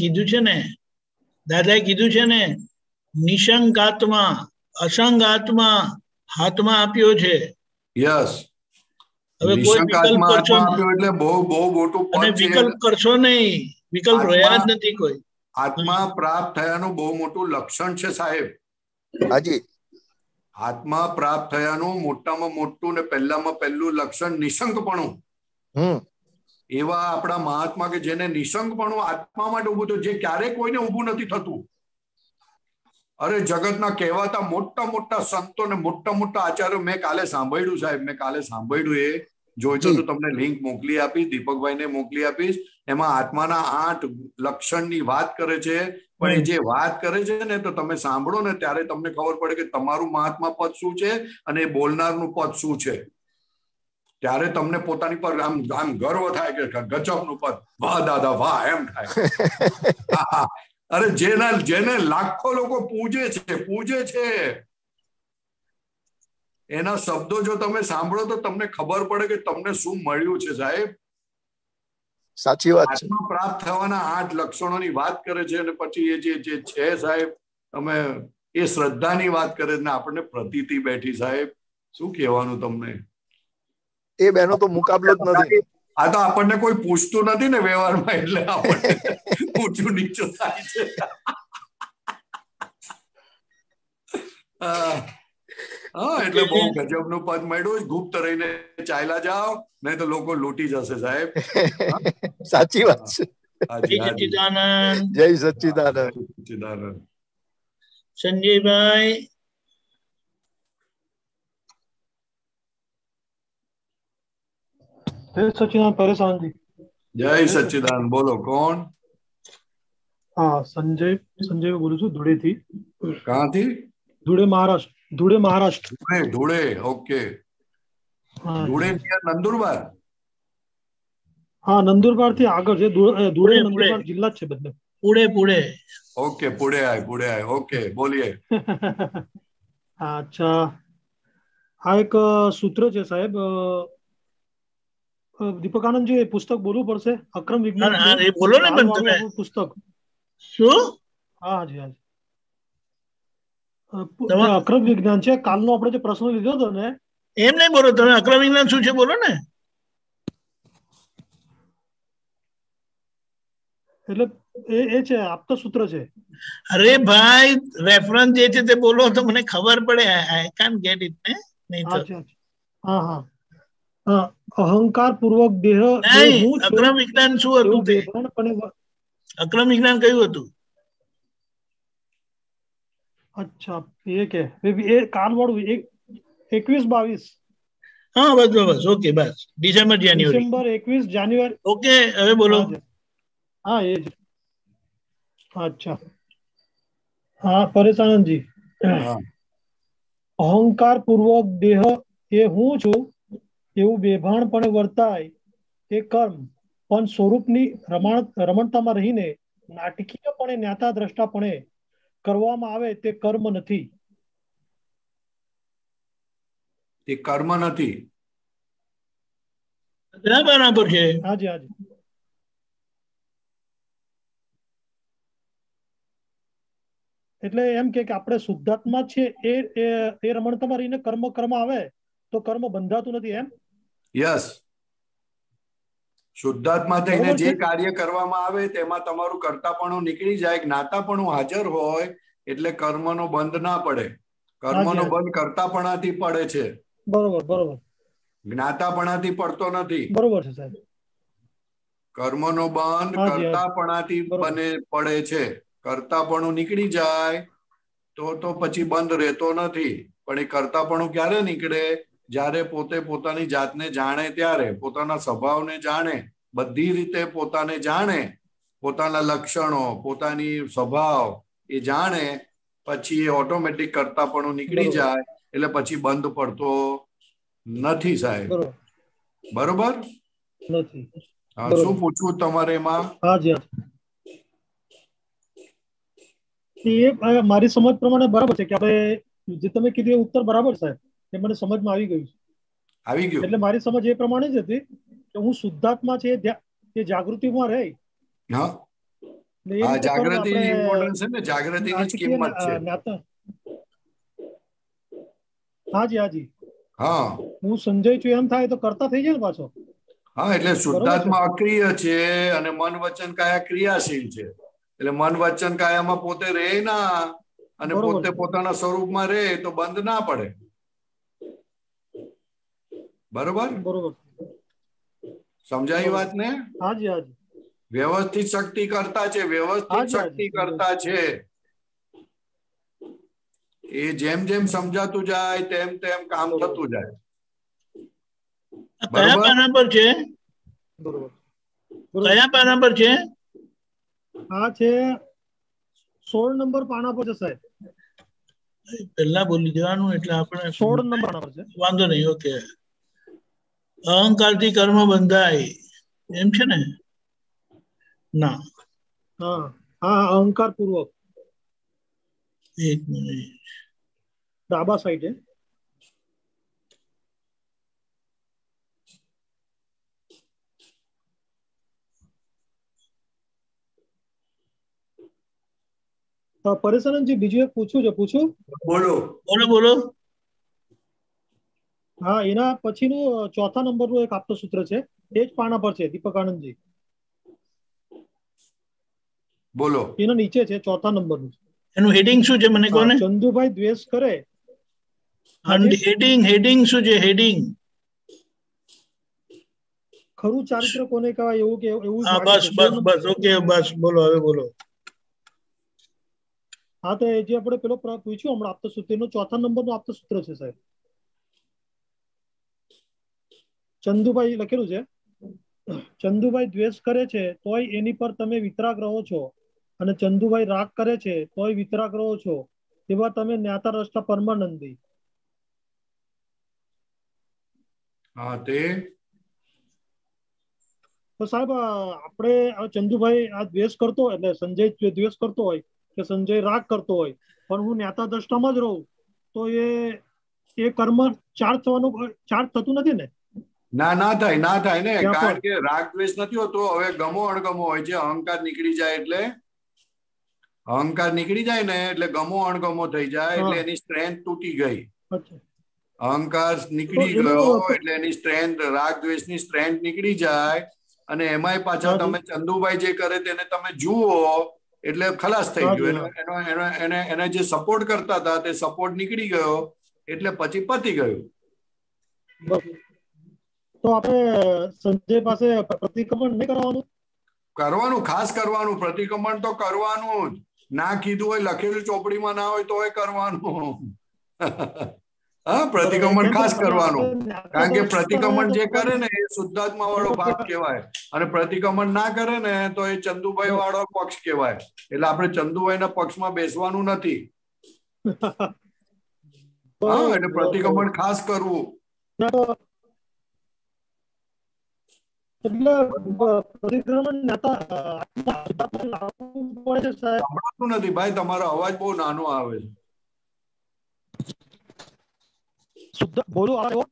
કીધું છે ને, નિશંકાત્મા અસંગાત્મા હાથમાં આપ્યો છે. યસ. હવે કોઈ વિકલ્પ કરશો એટલે બહુ બહુ મોટું પદ છે. વિકલ્પ કરશો નહીં, વિકલ્પ રહ્યા જ નથી કોઈ. આત્મા પ્રાપ્ત થયાનું બહુ મોટું લક્ષણ છે સાહેબ. હાજી. આત્મા પ્રાપ્ત થયાનું મોટામાં મોટું ને પહેલામાં પહેલું લક્ષણ નિશંકપણું. એવા આપણા મહાત્મા કે જેને નિશંકપણું આત્મા માટે ઉભું થયું, જે ક્યારેય કોઈને ઉભું નથી થતું. અરે જગતના કહેવાતા મોટા મોટા સંતો ને મોટા મોટા આચાર્યો મેં કાલે સાંભળ્યું સાહેબ, મેં કાલે સાંભળ્યું. એ જોઈતો તો તમને લિંક મોકલી આપીશ, દીપકભાઈને મોકલી આપીશ. એમાં આત્માના 8 લક્ષણની વાત કરે છે. પણ એ જે વાત કરે છે ને, તો તમે સાંભળો ને ત્યારે તમને ખબર પડે કે તમારું મહાત્મા પદ શું છે અને એ બોલનારનું પદ શું છે. ત્યારે તમને પોતાની પર આમ ગર્વ થાય કે ગજબનું પદ, વાહ દાદા વાહ, એમ થાય. અરે જેને લાખો લોકો પૂજે છે, એના શબ્દો જો તમે સાંભળો તો તમને ખબર પડે કે તમને શું મળ્યું છે સાહેબ. સાચી વાત છે. આત્મા પ્રાપ્ત થવાના 8 લક્ષણોની વાત કરે છે, અને પછી એ જે છે સાહેબ, તમે એ શ્રદ્ધાની વાત કરે ને આપણને પ્રતીતિ બેઠી સાહેબ. શું કહેવાનું તમને? એ બેનો તો મુકાબલો જ નથી. આ તો આપણને કોઈ પૂછતું નથી ને વ્યવહારમાં, એટલે આપણને ઊંચું નીચું થાય છે. હા, એટલે બહુ ગજબનું પદ મળ્યું. ગુપ્ત રહીને ચાલ્યા જાઓ, નહીં તો લોકો લૂંટી જશે સાહેબ. સાચી વાત છે. જય સચ્ચિદાનંદ. સંજયભાઈ. સચ્ચિદાનંદ પરેશાનજી. જય સચ્ચિદાનંદ. બોલો કોણ? હા, સંજય બોલું છું, ધૂળેથી. ક્યાંથી? ધૂળે મહારાષ્ટ્ર. ધૂળે. ઓકે. ધૂળે નંદુરબાર. હા, નંદુરબાર થી આગળ છે. ધૂળે નંદુરબાર જિલ્લા છે બધે. પુણે. ઓકે, પુણે આય. ઓકે, બોલીએ. અચ્છા, આ એક સૂત્ર છે સાહેબ. દીપકાનંદજી, પુસ્તક બોલવું પડશે. અક્રમ વિજ્ઞાન. બોલો ને તમે પુસ્તક. શું? હા જી. અક્રમ વિજ્ઞાન છે. કાલનો આપણે જે પ્રશ્ન લીધો હતો ને, એમ નહીં બોલો તમે. અક્રમ વિજ્ઞાન શું છે બોલો ને. એટલે એ છે આપતો સૂત્ર છે. અરે ભાઈ, રેફરન્સ જે છે તે બોલો તો મને ખબર પડે. આઈ કાન્ટ ગેટ ઇટ ને. નહીં તો હા. અહંકાર પૂર્વક દેહ. અક્રમ વિજ્ઞાન શું હતું તે? અક્રમ વિજ્ઞાન કયું હતું? अच्छा एक है ये काल वाળું 21-22 હા બસ ઓકે બસ December January December 21 January okay હવે બોલો हाँ ये अच्छा हाँ परेशानंद जी अहंकार पूर्वक देह એ હું છું એવું બેભાનપણે વર્તાય એ કર્મ પણ સ્વરૂપની રમણતામાં રહીને નાટકીયપણે જ્ઞાતા દ્રષ્ટાપણે કરવામાં આવે તે કર્મ નથી. તે કર્મ નથી. બરાબર છે. હાજી હાજી. એટલે એમ કે આપણે શુદ્ધાત્મા છે એ રમણતામાં રહીને કર્મ આવે તો કર્મ બંધાતું નથી એમ. યસ. શુદ્ધાત્મા થઈને જે કાર્ય કરવામાં આવે તેમાં તમારું કર્તાપણું નીકળી જાય, જ્ઞાતાપણું હાજર હોય એટલે કર્મનો બંધ ના પડે. કર્મનો બંધ કર્તાપણાથી પડે છે. બરોબર બરોબર. જ્ઞાતાપણાથી પડતો નથી. બરોબર છે સાહેબ. કર્મનો બંધ કર્તાપણાથી પડે છે. કર્તાપણું નીકળી જાય તો પછી બંધ રહેતો નથી. પણ એ કર્તાપણું ક્યારે નીકળે? જ્યારે પોતે પોતાની જાતને જાણે ત્યારે, પોતાના સ્વભાવને જાણે, બધી રીતે પોતાને જાણે, પોતાના લક્ષણો, પોતાની સ્વભાવ એ જાણે, પછી એ ઓટોમેટિક કર્તાપણું નીકળી જાય એટલે પછી બંધ પડતો નથી સાહેબ. બરોબર? નથી. હા, શું પૂછવું તમારે એમાં? એ મારી સમજ પ્રમાણે બરાબર છે કે આપણે જે તમે કીધું એ ઉત્તર બરાબર સાહેબ, એ મને સમજમાં આવી ગયું છે. આવી ગયું. એટલે મારી સમજ એ પ્રમાણે જ હતી કે હું શુદ્ધાત્મા છે એ જાગૃતિમાં રહે. હા, જાગૃતિ ઇમ્પોર્ટન્ટ છે ને, જાગૃતિની જ કિંમત છે. હાજી હાજી. હા, હું સંજય છું એમ થાય તો કરતા થઈ જાય ને પાછો. હા, એટલે શુદ્ધાત્મા અક્રિય છે અને મન વચન કાયા ક્રિયાશીલ છે. એટલે મન વચન કાયામાં પોતે રહે ના અને પોતે પોતાના સ્વરૂપમાં રહે તો બંધ ના પડે. બરોબર? બરોબર. સમજાય વાત ને? હાજી હાજી. વ્યવસ્થિત શક્તિ કરતા છે, વ્યવસ્થિત શક્તિ કરતા છે. એ જેમ જેમ સમજાતું જાય તેમ તેમ કામ થતું જાય. કયા પાના પર છે? બરોબર. કયા પાના પર છે? આ છે 16 નંબર પાના પર છે સાહેબ. પહેલા બોલી દેવાનું એટલે આપણે 16 નંબર પાના પર છે. વાંધો નહીં. ઓકે. અહંકારથી કર્મ બંધાય એમ છે ને? ના. હા હા, અહંકાર પૂર્વક. એક મિનિટ. ડાબા સાઈડે. પરેશાનંદજી બીજું એક પૂછવું છે. પૂછું? બોલો બોલો બોલો. હા, એના પછીનું ચોથા નંબરનું એક આપતો સૂત્ર છે, એ જ પાના પર છે. દીપક આનંદજી બોલો. એના નીચે છે ચોથા નંબરનું. એનું હેડિંગ શું છે મને કોને? ચંદુભાઈ દ્વેષ કરે. હેડિંગ શું છે? હેડિંગ ખરું ચારિત્ર કોને કહેવાય એવું કે એવું. હા, બસ બસ બસ. ઓકે, બસ બોલો. હવે બોલો. હા, તો એ જે આપણે પેલો પૂછ્યું હમણાં આપતો સૂત્રનો ચોથા નંબરનું આપતો સૂત્ર છે સાહેબ. ચંદુભાઈ લખેલું છે, ચંદુભાઈ દ્વેષ કરે છે તોય એની પર તમે વિતરાગ રહો છો, અને ચંદુભાઈ રાગ કરે છે તોય વિતરાગ રહો છો, એવા તમે જ્ઞાતા રસ્તા પરમાનંદી. હા, તે તો સાહેબ આપણે ચંદુભાઈ આ દ્વેષ કરતો હોય, એટલે સંજય દ્વેષ કરતો હોય કે સંજય રાગ કરતો હોય, પણ હું જ્ઞાતા દ્રષ્ટામાં જ રહું તો એ કર્મ ચાર્જ થતું નથી ને? ના થાય, ના થાય ને. કારણ કે રાગ દ્વેષ નથી હોતો. હવે ગમો અણગમો હોય છે. અહંકાર નીકળી જાય એટલે ગમો અણગમો થઈ જાય એટલે એની સ્ટ્રેન્થ તૂટી ગઈ. અહંકાર નીકળી ગયો એટલે એની સ્ટ્રેન્થ, રાગ દ્વેષની સ્ટ્રેન્થ નીકળી જાય. અને એમાંય પાછા તમે ચંદુભાઈ જે કરે તેને તમે જુઓ એટલે ખલાસ થઈ ગયું. એને જે સપોર્ટ કરતા હતા તે સપોર્ટ નીકળી ગયો એટલે પછી પતી ગયું. તો આપણે સંજય પાસે પ્રતિક્રમણ નહીં કરવાનું? ખાસ કરવાનું. પ્રતિક્રમણ તો કરવાનું જ. ના કીધું હોય, લખેલું ચોપડીમાં ના હોય તો કરવાનું. હા, પ્રતિક્રમણ ખાસ કરવાનું, કારણ કે પ્રતિક્રમણ જે કરે ને એ શુદ્ધાત્મા વાળો ભાગ કહેવાય, અને પ્રતિક્રમણ ના કરે ને તો એ ચંદુભાઈ વાળો પક્ષ કહેવાય. એટલે આપણે ચંદુભાઈ ના પક્ષમાં બેસવાનું નથી. હા, એટલે પ્રતિક્રમણ ખાસ કરવું. સંભળાતું નથી ભાઈ, તમારો અવાજ બહુ નાનો આવે છે. બોલો,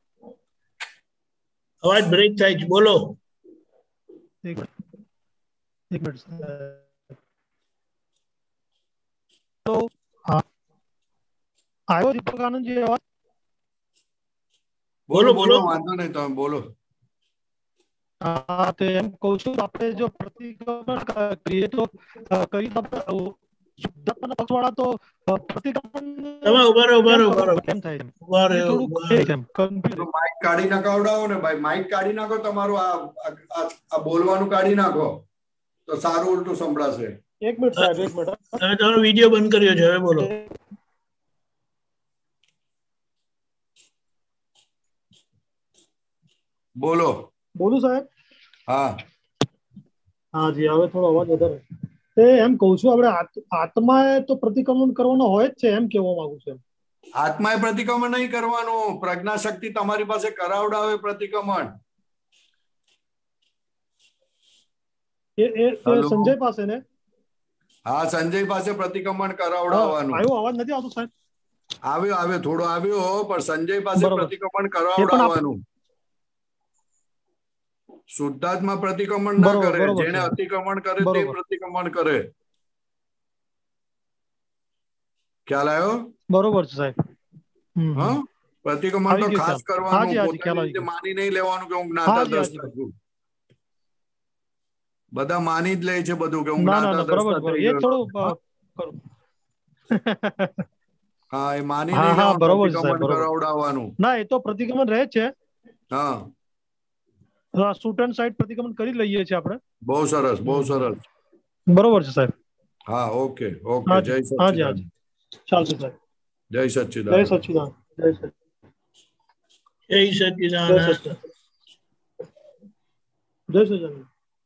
અવાજ બ્રેક થાય છે, બોલો. એક મિનિટ. તો આવ્યો દીપક આનંદજી અવાજ? બોલો બોલો, વાંધો નહીં, તમે બોલો. હા, તો એમ કહું છું, આપણે જો પ્રતિક્રમણ કરીએ તો કરી શુદ્ધાત્માના પક્ષવાળા તો પ્રતિક્રમણ કેમ થાય છે? માઇક કાઢી નાખાવડાવો ને ભાઈ, માઇક કાઢી નાખો તમારું, આ બોલવાનું કાઢી નાખો તો સારું ઉલટું સંભળાશે. એક મિનિટ સાહેબ, એક મિનિટ. તમે તમારો વિડીયો બંધ કર્યો છે, હવે બોલો. બોલો. બોલું સાહેબ? હા હા જી, હવે થોડો અવાજ વધારે. એમ કહું છું, આપણે આત્માએ તો પ્રતિક્રમણ કરવાનો હોય જ છે, એમ કહેવા માંગુ છું. આત્માએ પ્રતિક્રમણ નહીં કરવાનું, પ્રજ્ઞા શક્તિ તમારી પાસે કરાવડાવે પ્રતિક્રમણ. સંજય પાસે ને? હા, સંજય પાસે પ્રતિક્રમણ કરાવડાવવાનું. આવ્યો અવાજ નથી આવતો સાહેબ? આવ્યો થોડો આવ્યો, પણ સંજય પાસે પ્રતિક્રમણ કરાવડાવવાનું. શુદ્ધાત્મા પ્રતિક્રમણ ના કરે, જેને અતિક્રમણ કરે તે પ્રતિક્રમણ કરે. ખ્યાલ આવ્યો? બરોબર છે સાહેબ. હા, પ્રતિક્રમણ તો ખાસ કરવાનું, પોતાની રીતે માની નહીં લેવાનું કે હું જ્ઞાતા દ્રષ્ટા છું. બધા માની જ લે છે બધું કે હું જ્ઞાતા દ્રષ્ટા થઈ ગયો. હા, એ માની નહીં લેવાનું, પ્રતિક્રમણ કરાવડાવવાનું. ના, એ તો પ્રતિક્રમણ રહે છે. હા, શૂટ એન્ડ સાઇડ પ્રતિક્રમણ કરી લઈએ છીએ આપણે. બહુ સરસ, બહુ સરસ. બરોબર છે સાહેબ. હા, ઓકે ઓકે. જય સચ્ચિદાનંદ. ચાલશે સાહેબ. જય સચ્ચિદાનંદ. જય સચ્ચિદાનંદ. જય સચ્ચિદાનંદ. જય સચ્ચિદાનંદ.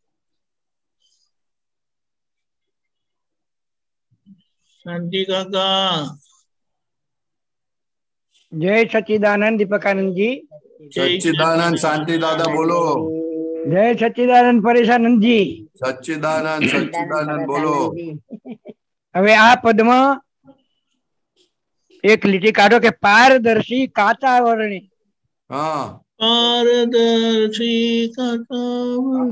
શાંતિ કાકા. જય સચ્ચિદાનંદ દીપકાનંદજી. સચ્ચિદાનંદ શાંતિ દાદા બોલો. જય સચ્ચિદાનંદ પરેશાનંદજી. સચ્ચિદાનંદ સચ્ચિદાનંદ બોલો. હવે આ પદમાં એક લીટી કાઢો કે પારદર્શી કાચા વર્ણે. હા, પારદર્શી કાચા.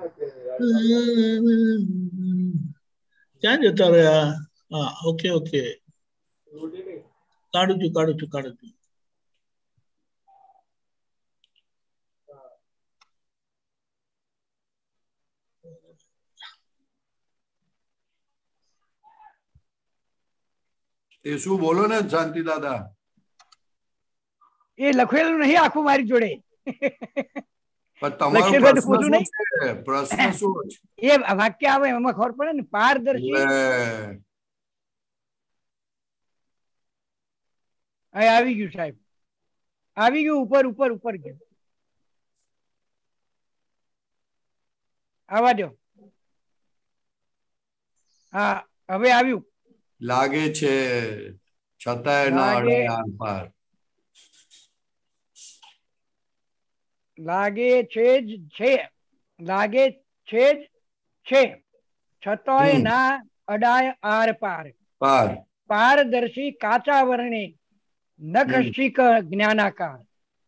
ક્યાં જતા રહ્યા? હા, ઓકે ઓકે, કાઢું છું. એ શું બોલો ને શાંતિ દાદા? એ લખેલું નહીં આખું મારી જોડે. તમારો પ્રશ્ન શું છે? પ્રશ્ન શું છે? એ વાક્ય આવે એમાં ખબર પડે ને. પારદર્શી આવી ગયું સાહેબ, આવી ગયું. ઉપર ગયું. આવા દો. હા, હવે આવ્યું. લાગે છે છતાંય ના અડે આર પાર. લાગે છે જ છે છતાંય ના અડાય આર પાર. પારદર્શી કાચા વર્ણે નખશિક જ્ઞાનાકાર.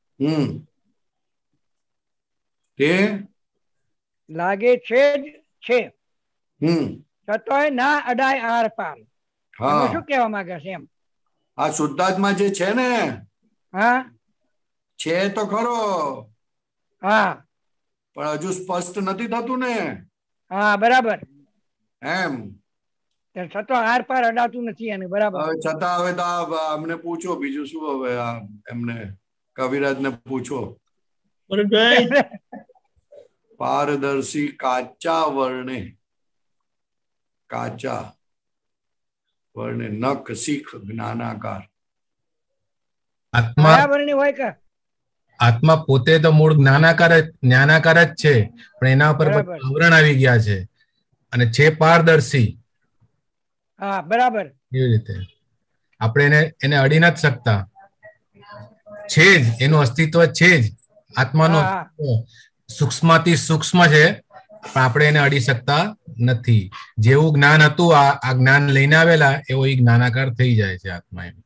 લાગે છે જ છે છતાંય ના અડાય આર પાર. શું કહેવા માંગે છે એમ? આ શુદ્ધાત્મા જે છે ને, હા છે તો ખરો. હા, પણ હજુ સ્પષ્ટ નથી થતું ને. હા, બરાબર. એમ છતાં આર પાર અડાતું નથી એને. બરાબર. હવે છતાં હવે તો અમને પૂછો બીજું શું. હવે એમને કવિરાજ ને પૂછો. પારદર્શી કાચા વર્ણે. કાચા વર્ણે નખ શીખ જ્ઞાનાકાર. આત્મા વર્ણની હોય કે આત્મા પોતે તો મૂળ જ્ઞાનાકાર જ છે, પણ એના ઉપર આવરણ આવી ગયા છે અને છે પારદર્શી. હા બરાબર. એવી રીતે આપણે એને અડી નથી શકતા. છે જ, એનું અસ્તિત્વ છે જ. આત્માનો સૂક્ષ્મથી સૂક્ષ્મ છે, પણ આપણે એને અડી શકતા નથી. જેવું જ્ઞાન હતું આ જ્ઞાન લઈને આવેલા એવો એ જ્ઞાનાકાર થઈ જાય છે આત્મા. એમ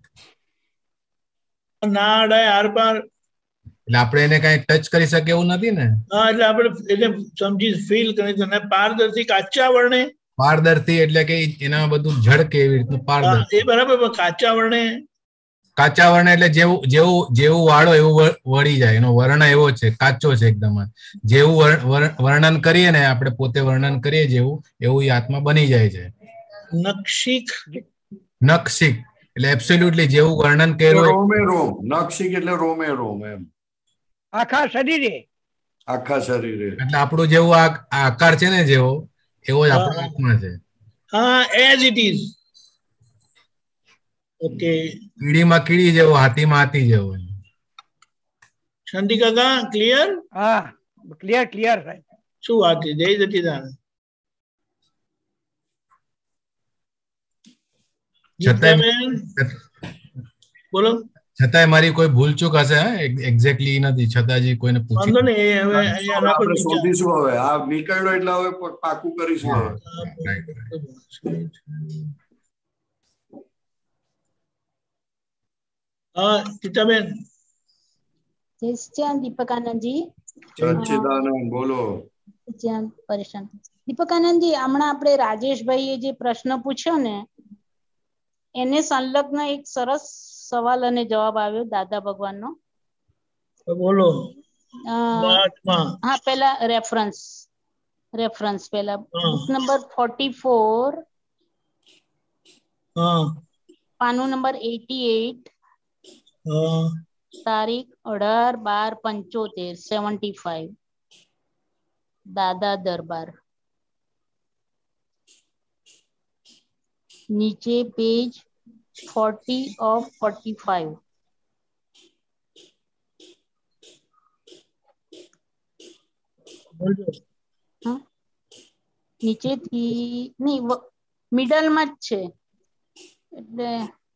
ના અડાય આર પાર, એટલે આપણે એને કઈ ટચ કરી શકે એવું નથી ને. હા, એટલે આપણે એને સમજી ફીલ કરી દે. પારદર્શી કાચા વર્ણે, પારદર્શી એટલે કે એના બધું ઝળકે એવી રીતનું પારદર્શી. એ બરાબર, પણ કાચા વર્ણે, કાચા વર્ણ એટલે જેવું વાળો એવું વળી જાય. એનો વર્ણ એવો છે, કાચો છે એકદમ. જેવું વર્ણન કરીએ ને આપણે, પોતે વર્ણન કરીએ જેવું, એવું એ આત્મા બની જાય છે. નક્ષિક એટલે એબ્સોલ્યુટલી જેવું વર્ણન કર્યું. રોમે રોમ. નક્ષિક એટલે રોમે રોમ એમ. આખા શરીરે. એટલે આપણું જેવું આ આકાર છે ને, જેવો એવો જ આપણો આત્મા છે. હા, એઝ ઇટ ઇઝ. ઓકે. કીડીમાં કીડી જેવો, હાથીમાં હાથી જેવો. શાંતિ કાકા, ક્લિયર? હા, ક્લિયર સાહેબ. શું વાત છે? જય સચિદાનંદ. બોલો. છતાંય મારી કોઈ ભૂલચૂક હશે, એક્ઝેક્ટલી નથી, છતાં કોઈને પૂછ્યું આપણે શોધીશું. હવે આ નીકળ્યો એટલે હવે પાકું કરીશું. ટીટાબેન. દીપકાનંદજી. સચ્ચિદાનંદ બોલો. પરેશાન દીપકાનંદજી, હમણાં આપણે રાજેશભાઈએ જે પ્રશ્ન પૂછ્યો ને, એને સંલગ્ન એક સરસ સવાલ અને જવાબ આવ્યો દાદા ભગવાનનો. બોલો. હા, પેલા રેફરન્સ પેલા બુક નંબર 44, પાનું નંબર 88, તારીખ 18/12/75, દાદા દરબાર. નીચે પેજ 40 of 45. નીચેથી નહીં, મિડલમાં જ છે, એટલે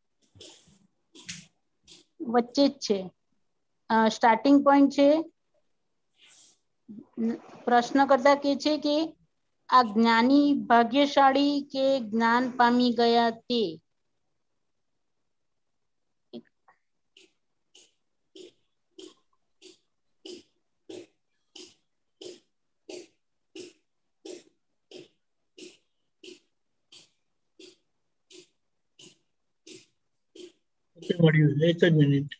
વચ્ચે જ છે. સ્ટાર્ટિંગ પોઈન્ટ છે. પ્રશ્ન કરતા કે છે કે આ જ્ઞાની ભાગ્યશાળી કે જ્ઞાન પામી ગયા તે. મળ્યું, એક જ મિનિટ.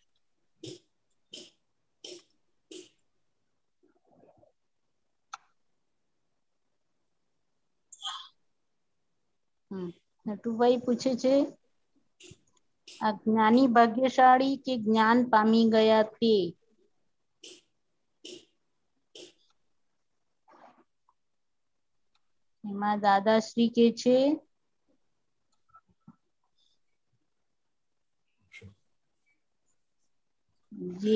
નટુભાઈ પૂછે છે, આ જ્ઞાની ભાગ્યશાળી કે જ્ઞાન પામી ગયા તે. એમાં દાદાશ્રી કે છે જે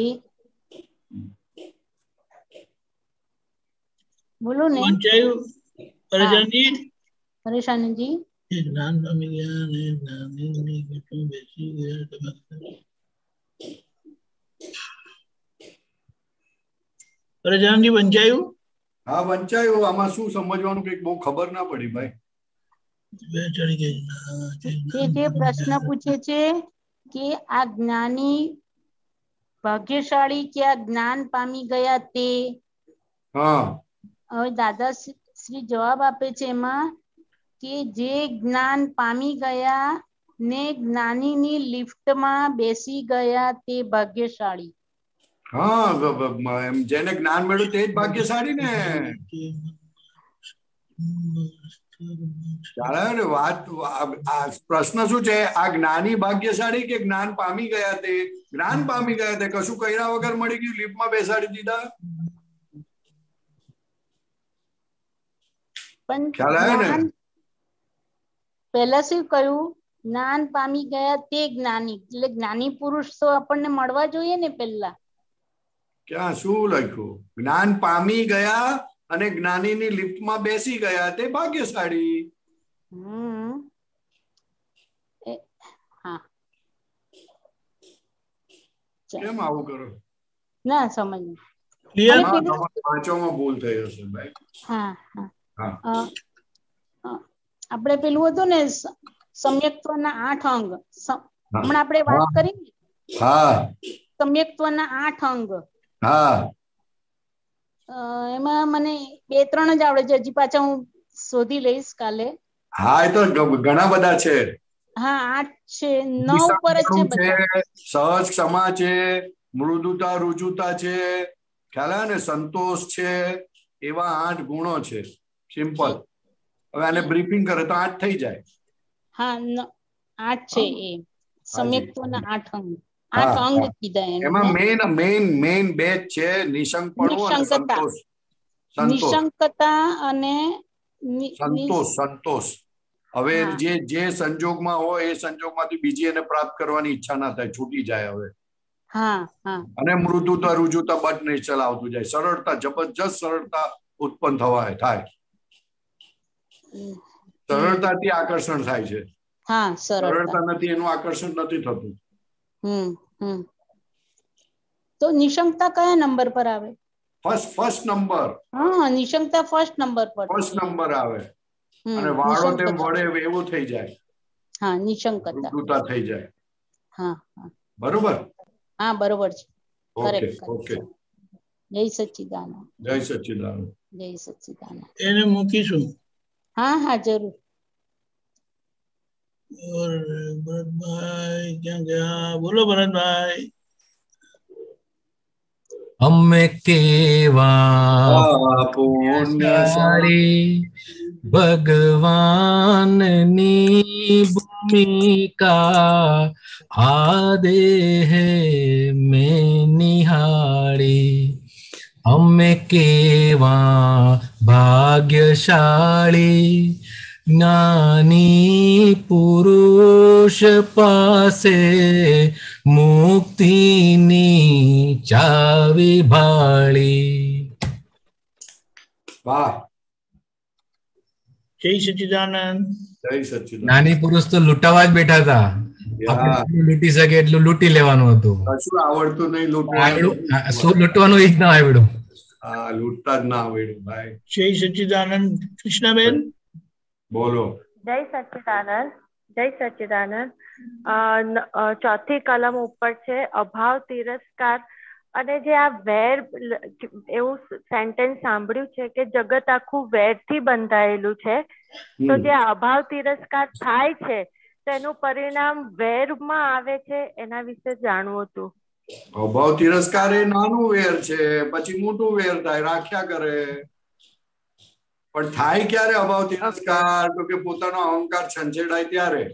બોલો ને. પરેશાનજી જ્ઞાન પામી ગયા ને જ્ઞાની બેસી ગયા. પરેશાનજી વંચાયું? હા, વંચાયું. આમાં શું સમજવાનું કઈક બહુ ખબર ના પડી ભાઈ. જે પ્રશ્ન પૂછે છે કે આ જ્ઞાની ભાગ્યશાળી કે આ જ્ઞાન પામી ગયા તે. હવે દાદા શ્રી જવાબ આપે છે એમાં કે જે જ્ઞાન પામી ગયા ને જ્ઞાનીની લિફ્ટમાં બેસી ગયા તે ભાગ્યશાળી. હા, જેને જ્ઞાન મળ્યું તે જ ભાગ્યશાળી ને. વાત પ્રશ્ન શું છે? આ જ્ઞાની ભાગ્યશાળી કે જ્ઞાન પામી ગયા તે? જ્ઞાન પામી ગયા તે, કશું કર્યા વગર મળી ગયું, લિફ્ટમાં બેસાડી દીધા. પણ પહેલા શું કહ્યું જ્ઞાન પામી ગયા તે જ્ઞાની, એટલે જ્ઞાની પુરુષ તો આપણને મળવા જોઈએ ને પહેલા. ક્યાં શું લખ્યું? જ્ઞાન પામી ગયા અને જ્ઞાનીની લિફ્ટમાં બેસી ગયા તે ભાગ્યશાળી. હા, કેમ આવું કરો? ના સમજ વાંચવામાં ભૂલ થઈ હશે ભાઈ. હા હા, આપણે પેલું હતું ને સમ્યક્ત્વના 8 અંગ, હમણાં આપણે વાત કરી. હા, સમ્યક્ત્વના 8 અંગ. હા, એમાં મને 2-3 જ આવડે છે, હજી પાછા હું શોધી લઈશ કાલે. હા, એ તો ઘણા બધા છે. હા, 8 છે, 9 પર જ છે બધા. સહજ ક્ષમા છે, મૃદુતા રુજુતા છે, ખ્યાલ આવે ને, સંતોષ છે, એવા 8 ગુણો છે. સિમ્પલ. હવે આને બ્રીફિંગ કરે તો 8 થઈ જાય. હા, 8 છે એ સમ્યક્ત્વના 8 અંગ. 8 અંગ કીધા એમાં મેઇન બે છે, નિશંકપણું અને સંતોષ. નિશંકતા અને સંતોષ. હવે જે સંજોગમાં હોય એ સંજોગમાંથી બીજી એને પ્રાપ્ત કરવાની ઈચ્છા ના થાય, છૂટી જાય. હવે અને મૃદુતા રુજુતા બટ નિશ્ચલ આવતું જાય. સરળતા, જબરજસ્ત સરળતા ઉત્પન્ન થાય. સરળતાથી આકર્ષણ થાય છે. હા, સરળતા નથી એનું આકર્ષણ નથી થતું. તો નિશંકતા કયા નંબર પર આવે? First number. હા, નિશંકતા ફર્સ્ટ નંબર પર. ફર્સ્ટ નંબર આવે અને વાળો તેમ વળે એવું થઈ જાય. હા, નિશંકતા થઈ જાય. હા, બરોબર. હા, બરોબર છે. ઓકે. જય સચ્ચિદાનંદ. જય સચ્ચિદાનંદ. જય સચ્ચિદાનંદ. એને મૂકીશું. હા, જરૂર. ભરતભાઈ ક્યાં ગયા? બોલો ભરતભાઈ. અમે કેવા પુણ્યશાળી, ભગવાનની ભૂમિકા આ દેહ મેં નિહાળી. અમે કેવા ભાગ્યશાળી, જ્ઞાની પુરુષ પાસે મુક્તિની ચાવી ભાળી. વાહ, જય સચ્ચિદાનંદ. જય સચ્ચિદાનંદ. જ્ઞાની પુરુષ તો લૂંટાવા જ બેઠા હતા. આપણે લૂંટી શકે એટલું લૂંટી લેવાનું હતું. કશું આવડતું નહીં લૂંટવાનું. શું લૂંટવાનું એ જ ના આવડ્યું. હા, લૂંટતા જ ના આવડ્યું ભાઈ. જય સચ્ચિદાનંદ. કૃષ્ણાબેન બોલો. જય સચ્ચિદાનંદ. જય સચ્ચિદાનંદ. ચોથી કલમ ઉપર છે અભાવ તિરસ્કાર. અને જે આ વેર, એવું સેન્ટેન્સ સાંભળ્યું છે કે જગત આખું વેરથી બંધાયેલું છે. તો જે અભાવ તિરસ્કાર થાય છે તેનું પરિણામ વેરમાં આવે છે, એના વિશે જાણવું હતું. અભાવ તિરસ્કાર એ નાનું વેર છે, પછી મોટું વેર થાય, રાખ્યા કરે. પણ થાય ક્યારે અભાવ તિરસ્કાર? તો કે પોતાનો અહંકાર છંછેડાય ત્યારે.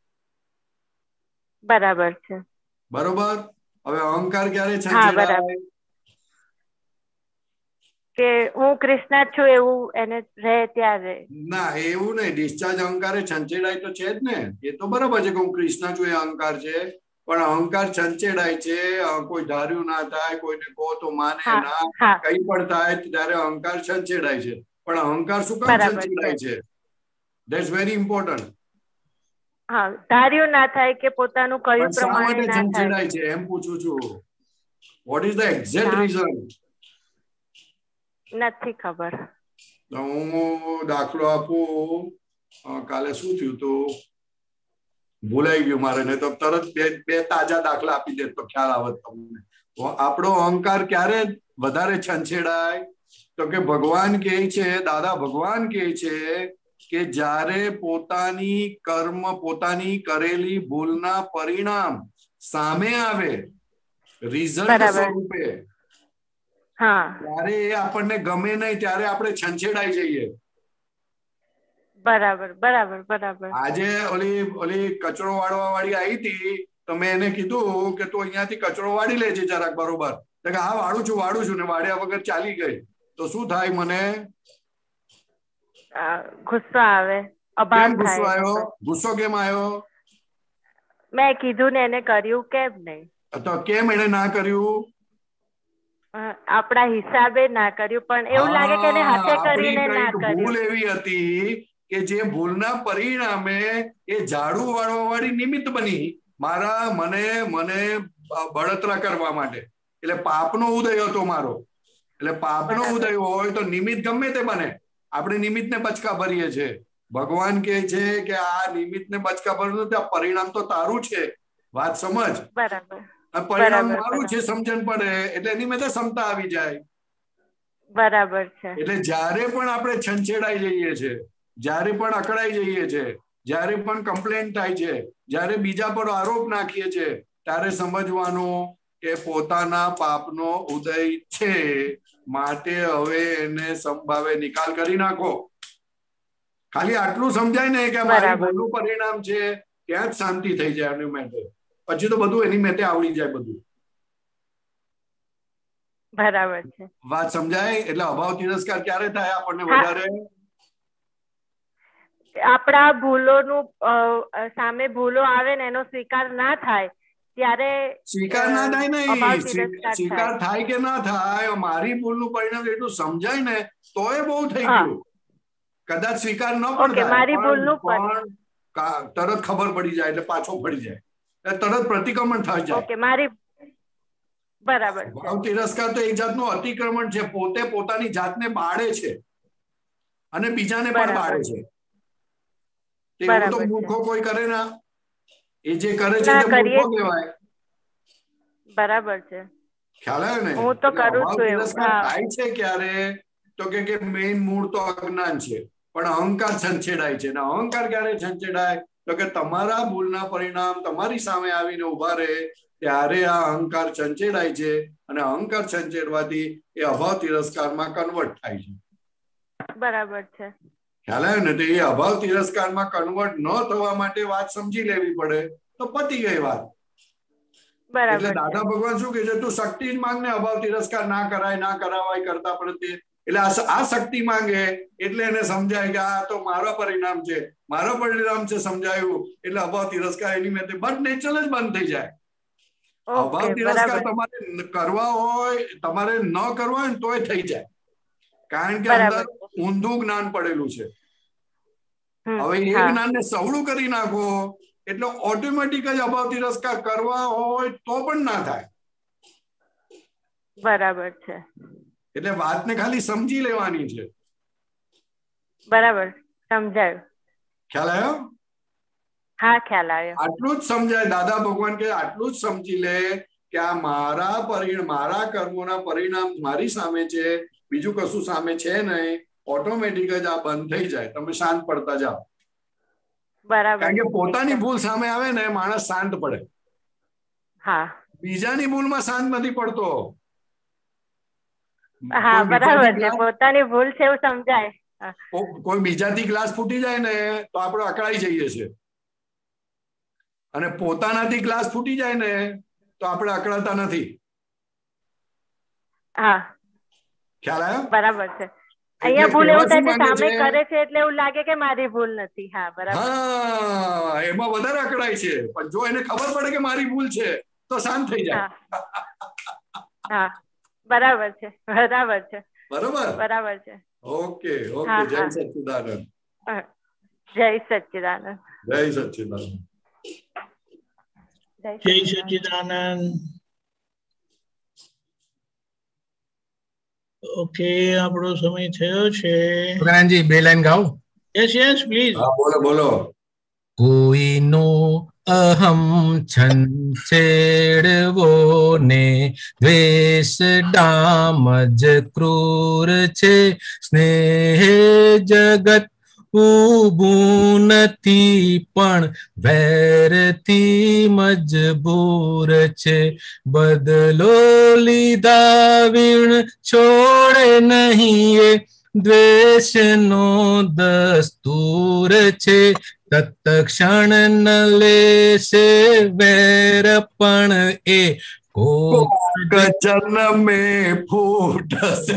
બરાબર છે. બરોબર. હવે અહંકાર ક્યારે છંછેડાય? કે હું કૃષ્ણ છું એવું એને રહે ત્યારે. ના, એવું નહીં. ડિસ્ચાર્જ અહંકારે છંછેડાય તો છે જ ને. એ તો બરાબર છે કે હું કૃષ્ણ છું એ અહંકાર છે, પણ અહંકાર છંછેડાય છે. કોઈ ધાર્યું ના થાય, કોઈને કહો તો માને ના, કઈ પણ થાય ત્યારે અહંકાર છંછેડાય છે. પણ અહંકાર શું કામ છંછેડાય છે? That's very important. હા, ધાર્યું ના થાય કે પોતાનું કયું પ્રમાણે ના છંછેડાય છે એમ પૂછું છું. What is the exact reason? નથી ખબર. હું દાખલો આપું. કાલે શું થયું હતું ભૂલાઈ ગયું મારે, ને તો તરત બે તાજા દાખલા આપી દે તો ખ્યાલ આવે તમને. આપણો અહંકાર ક્યારે વધારે છંછેડાય? તો કે ભગવાન કહે છે, દાદા ભગવાન કહે છે કે જ્યારે પોતાની કર્મ, પોતાની કરેલી ભૂલના પરિણામ સામે આવે રિઝલ્ટ સ્વરૂપે, ત્યારે એ આપણને ગમે નહીં, ત્યારે આપણે છંછેડાઈ જઈએ. બરાબર બરાબર બરાબર. આજે ઓલી કચરો વાળવા વાળી આવી હતી, તો મેં એને કીધું કે તું અહીંયાથી કચરો વાળી લેજે જરાક. બરોબર. હા, વાળું છું ને વાળ્યા વગર ચાલી ગઈ તો શું થાય? મને ગુસ્સો આવે. કેમ ગુસ્સો આવ્યો? ગુસ્સો કેમ આવ્યો? મેં કીધું ને એને કર્યું કેમ નહીં? તો કેમ એને ના કર્યું? આપણા હિસાબે ના કર્યું, પણ એવું લાગે કે એને હાથે કરીને ના કર્યું. ભૂલ એવી હતી કે જે ભૂલના પરિણામે એ ઝાડુ વાળવા વાળી નિમિત્ત બની મને બળતરા કરવા માટે. એટલે પાપનો ઉદય હતો મારો. એટલે પાપનો ઉદય હોય તો નિમિત્ત ગમે તે બને. આપણે નિમિત્તને બચકા ભરીએ છીએ. ભગવાન કહે છે કે આ નિમિત્તને બચકા ભરવું ત્યાં પરિણામ તો તારું છે. વાત સમજ. બરાબર. પરિણામ મારું છે, સમજણ પડે એટલે એની મેં ક્ષમતા આવી જાય. બરાબર છે. એટલે જયારે પણ આપણે છંછેડાઈ જઈએ છીએ, જયારે પણ અકળાઈ જઈએ છીએ, જયારે પણ કમ્પ્લેન થાય છે, જયારે બીજા પર આરોપ નાખીએ છીએ, ત્યારે સમજવાનું કે પોતાના પાપનો ઉદય છે, માટે હવે એને સંભાવે નિકાલ કરી નાખો. ખાલી આટલું સમજાય ને કે મારું ભૂલનું પરિણામ છે, ત્યાં જ શાંતિ થઈ જાય એની માટે. પછી તો બધું એની મેતે આવડી જાય બધું. બરાબર છે. વાત સમજાય? એટલે અભાવ તિરસ્કાર ક્યારે થાય આપણને વધારે? આપણા ભૂલોનું સામે ભૂલો આવે ને એનો સ્વીકાર ના થાય ત્યારે સ્વીકાર ના થાય નહીં, સ્વીકાર થાય કે ના થાય, મારી ભૂલનું પરિણામ એટલું સમજાય ને તો એ બહુ થઈ ગયું. કદાચ સ્વીકાર ન પણ થાય, મારી ભૂલનું પણ તરત ખબર પડી જાય એટલે પાછો પડી જાય, તરત પ્રતિક્રમણ થઈ જાય. મારી બરાબર. ભાવ તિરસ્કાર તો એક જાતનું અતિક્રમણ છે. પોતે પોતાની જાતને બાળે છે અને બીજાને પણ બાળે છે. એવું તો મૂર્ખો કોઈ કરે ના. એ જે કરે છે તે મૂર્ખો કહેવાય. બરાબર છે. ખ્યાલ આવ્યો ને? હું તો કરું છું એવું. થાય છે ક્યારે તો કે મેઇન મૂળ તો અજ્ઞાન છે, પણ અહંકાર છંછેડાય છે. અને અહંકાર ક્યારે છંછેડાય તો કે તમારા ભૂલના પરિણામ તમારી સામે આવીને ઉભા રહે ત્યારે આ અહંકાર છંછેડાય છે, અને અહંકાર છંછેડવાથી એ અભાવ તિરસ્કારમાં કન્વર્ટ થાય છે. બરાબર છે. ખ્યાલ આવ્યો ને? તો એ અભાવ તિરસ્કારમાં કન્વર્ટ ન થવા માટે વાત સમજી લેવી પડે તો પતી ગઈ વાત. એટલે દાદા ભગવાન શું કે છે, તું શક્તિ જ માંગ ને, અભાવ તિરસ્કાર ના કરાય ના કરાવાય કરતા પડે. એટલે આ શક્તિ માંગે એટલે એને સમજાય કે આ તો મારો પરિણામ છે, મારો પરિણામ છે સમજાયું. એટલે અભાવ તિરસ્કાર એની મેં બટ નેચરલ જ બંધ થઈ જાય. અભાવ તિરસ્કાર તમારે કરવા હોય, તમારે ન કરવા હોય તોય થઈ જાય, કારણ કે અંદર ઊંધું જ્ઞાન પડેલું છે. હવે એ જ્ઞાનને સવળું કરી નાખો એટલે ઓટોમેટિક જ અભાવ તિરસ્કાર કરવા હોય તો પણ ના થાય. બરાબર છે. એટલે વાતને ખાલી સમજી લેવાની છે. બરાબર, સમજાયું. ખ્યાલ આવ્યો? હા, ખ્યાલ આવ્યો. આટલું જ સમજાય. દાદા ભગવાન કે આટલું જ સમજી લે કે આ મારા કર્મોના પરિણામ મારી સામે છે, બીજું કશું સામે છે નહીં. ઓટોમેટિક જ આ બંધ થઈ જાય, તમે શાંત પડતા જાઓ. બરાબર. કારણ કે પોતાની ભૂલ સામે આવે ને માણસ શાંત પડે. હા. બીજાની ભૂલમાં શાંત નથી પડતો. હા, બરાબર છે. પોતાની ભૂલ છે એવું સમજાય. કોઈ બીજાથી ગ્લાસ ફૂટી જાય ને તો આપણે અકળાઈ જઈએ છીએ, અને પોતાનાથી ગ્લાસ ફૂટી જાય ને તો આપણે અકળાતા નથી. હા, ખ્યાલ આવ્યો? બરાબર છે. અહીંયા ભૂલ એવું થાય કે સામે કરે છે એટલે એવું લાગે કે મારી ભૂલ નથી. હા, બરાબર. હા, એમાં વધારે અકળાય છે. પણ જો એને ખબર પડે કે મારી ભૂલ છે તો શાંત થઈ જાય. હા, બરાબર છે. બરાબર છે. બરોબર, બરાબર છે. Okay okay. જય સચ્ચિદાનંદ. જય સચ્ચિદાનંદ. જય સચ્ચિદાનંદ. જય સચ્ચિદાનંદ. ઓકે, આપણો સમય થયો છે. પ્રકાશજી, બે લાઈન ગાઓ. Yes yes please. હા, બોલો બોલો. કોઈનો અહમ છંછેડવો ને દ્વેષ ડામજ ક્રૂર છે, સ્નેહ જગત ઊભું નથી પણ વેરથી મજબૂર છે, બદલો લીધા વીણ છોડે નહીં એ દ્વેષનો દસ્તુર છે, તત્ક્ષણ ન લેશે વેર પણ એ કોક જન્મે ફૂટશે.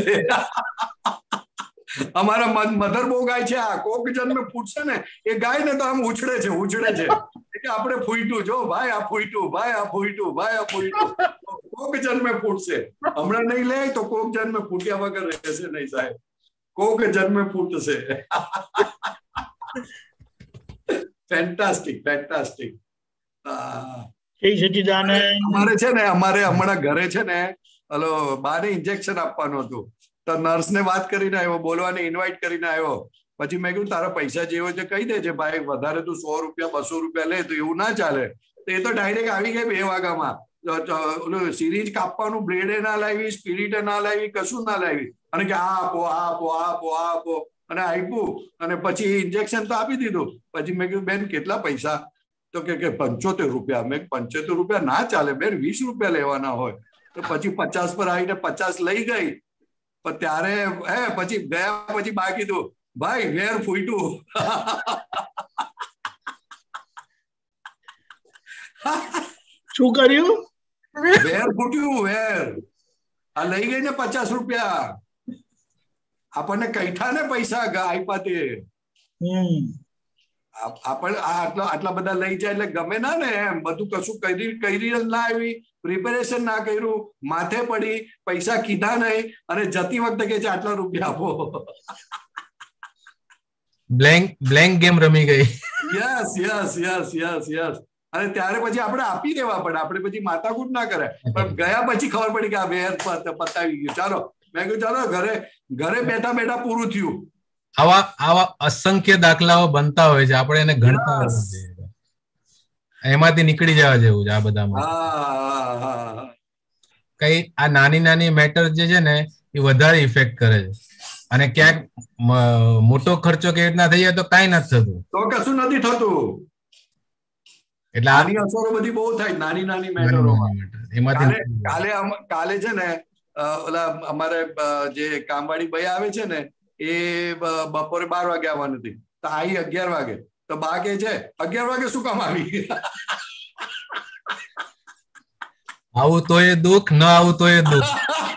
અમારા મધર બહુ ગાય છે, આ કોક જન્મે ફૂટશે ને એ ગાય ને તો આમ ઉછળે છે. આપણે ફૂટ્યું જો ભાઈ, આ ફૂટ્યું ભાઈ, આ ફૂટ્યું ભાઈ, આ ફૂટ્યું. કોક જન્મે ફૂટશે, હમણાં નહીં લે તો કોક જન્મે ફૂટ્યા વગર રહેશે નહીં સાહેબ, કોક જન્મે ફૂટશે. Fantastic, fantastic. અમારે છે ને, અમારે હમણાં ઘરે છે ને હલો બાને ઇન્જેક્શન આપવાનું હતું, તો નર્સ ને વાત કરીને આવ્યો, બોલવાને ઇન્વાઇટ કરીને આવ્યો. પછી મેં કીધું તારા પૈસા જેવો છે કહી દેજે ભાઈ, વધારે તું 100 રૂપિયા 200 રૂપિયા લે તો એવું ના ચાલે. તો એ તો ડાયરેક્ટ આવી ગઈ 2 વાગ્યામાં. ઓલું સિરીજ કાપવાનું બ્લેડે ના લાવી, સ્પિરિટે ના લાવી, કશું ના લાવી, અને કે આ આપો આ આપો આ આપો આ આપો, અને આપ્યું. અને પછી ઇન્જેક્શન તો આપી દીધું. પછી મેં કીધું બેન કેટલા પૈસા? તો કે 75 રૂપિયા. મેં 75 રૂપિયા ના ચાલે બેન, 20 રૂપિયા લેવાના હોય. તો પછી 50 પર આવીને 50 લઈ ગઈ. પણ ત્યારે પછી ગયા પછી બા કીધું ભાઈ વેર ફૂટ્યું. શું કર્યું? વેર ફૂટ્યું, વેર. આ લઈ ગઈ ને 50 રૂપિયા. આપણને કૈઠા ને પૈસા આપ્યા તે. આપણે આટલા બધા લઈ જાય એટલે ગમે ના ને એમ. બધું કશું કરી ના આવી, પ્રિપેરેશન ના કર્યું, માથે પડી, પૈસા કીધા નહીં, અને જતી વખતે કે છે આટલા રૂપિયા આપો. બ્લેન્ક ગેમ રમી ગઈ. Yes yes yes yes yes. અને ત્યારે પછી આપણે આપી દેવા પડે, આપણે પછી માથાકૂટ ના કરે. પણ ગયા પછી ખબર પડી કે આ વેર પતાવી ગયું. ચાલો મેં કહ્યું ચાલો ઘરે બેઠા બેઠા પૂરું થયું. આવા અસંખ્ય દાખલાઓ બનતા હોય છે, આપણે એને ગણતા હોય છે, એમાંથી નીકળી જવા જેવું છે આ બધામાં. કઈ આ નાની નાની મેટર જે છે ને એ વધારે ઇફેક્ટ કરે છે, અને ક્યાંક મોટો ખર્ચો કેવી રીતના થઈ જાય તો કઈ નથી થતું, તો કશું નથી થતું. એટલે આની અસરો બધી બહુ થાય નાની નાની મેટરોમાં. કાલે છે ને ઓલા અમારે જે કામવાળી ભાઈ આવે છે ને એ બપોરે 12 વાગે આવવાની હતી, તો આવી 11 વાગે. તો બા કે છે 11 વાગે શું કામ આવી? આવું તો એ દુઃખ, ન આવું તો એ દુઃખ.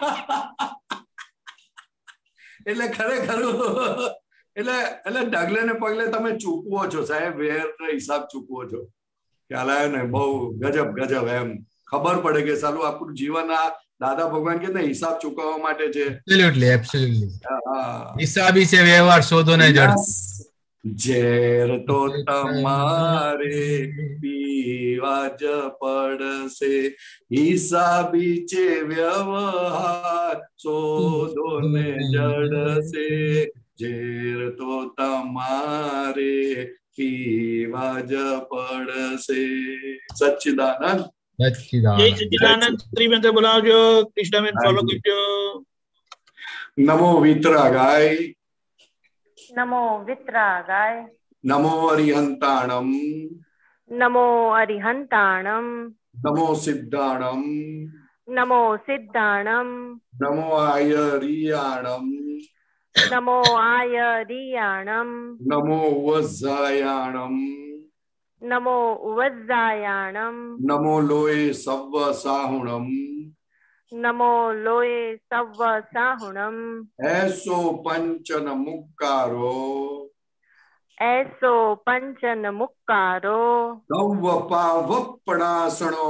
એટલે ખરેખર એટલે ડગલે ને પગલે તમે ચૂકવો છો સાહેબ, વેર હિસાબ ચૂકવો છો. ખ્યાલ આવ્યો ને? બહુ ગજબ ગજબ. એમ ખબર પડે કે સાલું આપણું જીવન આ દાદા ભગવાન કે હિસાબ ચૂકવવા માટે છે. Absolutely absolutely. હિસાબી છે વ્યવહાર, શોધો ને જડ. ઝેર તો તમારે પીવા જ પડશે, હિસાબી છે વ્યવહાર, શોધો ને જડશે. ઝેર તો તમારે પીવા જ પડશે. સચ્ચિદાનંદ. જય સચ્ચિદાનંદ. શ્રીમંત બોલાવજો. કૃષ્ણબેન ફોલો કરજો. નમો વિતરાગાય. નમો વિતરાગાય. નમો અરિહંતાણમ. નમો અરિહંતાણમ. નમો સિદ્ધાણમ. નમો સિદ્ધાણમ. નમો આયરિયાણમ. નમો આયરિયાણમ. નમો વઝાયાણમ. નમો ઉવજ્જાયાણમ. નમો લોય સવ્વ સાહુણમ. નમો લોય સવ્વ સાહુણમ. એસો પંચન મુક્કારો. એસો પંચન મુક્કારો. સવ્વપા વપણાસણો.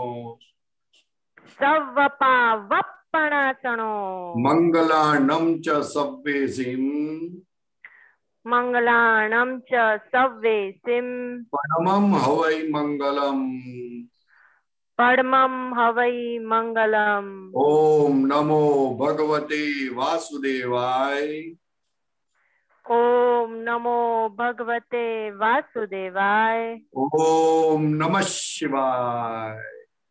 સવ્વપા વપણાસણો. મંગલાણમ ચ સવ્વેસિમ. મંગલાણમ ચ સવ્વેસિમ. પરમમ હવૈ મંગલમ. પરમમ હવૈ મંગલમ. ઓમ નમો ભગવતે વાસુદેવાય. ઓમ નમો ભગવતે વાસુદેવાય. ઓમ નમઃ શિવાય.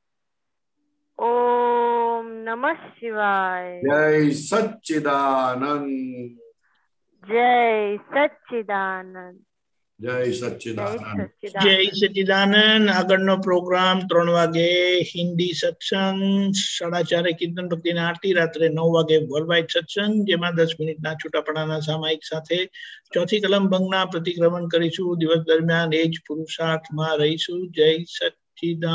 ઓમ નમઃ શિવાય. જય સચ્ચિદાનંદ. જય સચ્ચિદાનંદ. જય સચ્ચિદાનંદ. જય સચ્ચિદાનંદ. આગળનો પ્રોગ્રામ 3 વાગે હિન્દી સત્સંગ, 4:30 કીર્તન ભક્તિની આરતી, રાત્રે 9 વાગે વર્લ્ડ સત્સંગ, જેમાં 10 મિનિટના છૂટાપડાના સામાયિક સાથે ચોથી કલમ ભંગના પ્રતિક્રમણ કરીશું. દિવસ દરમિયાન એ જ પુરુષાર્થમાં રહીશું. જય સચ્ચિદાનંદ.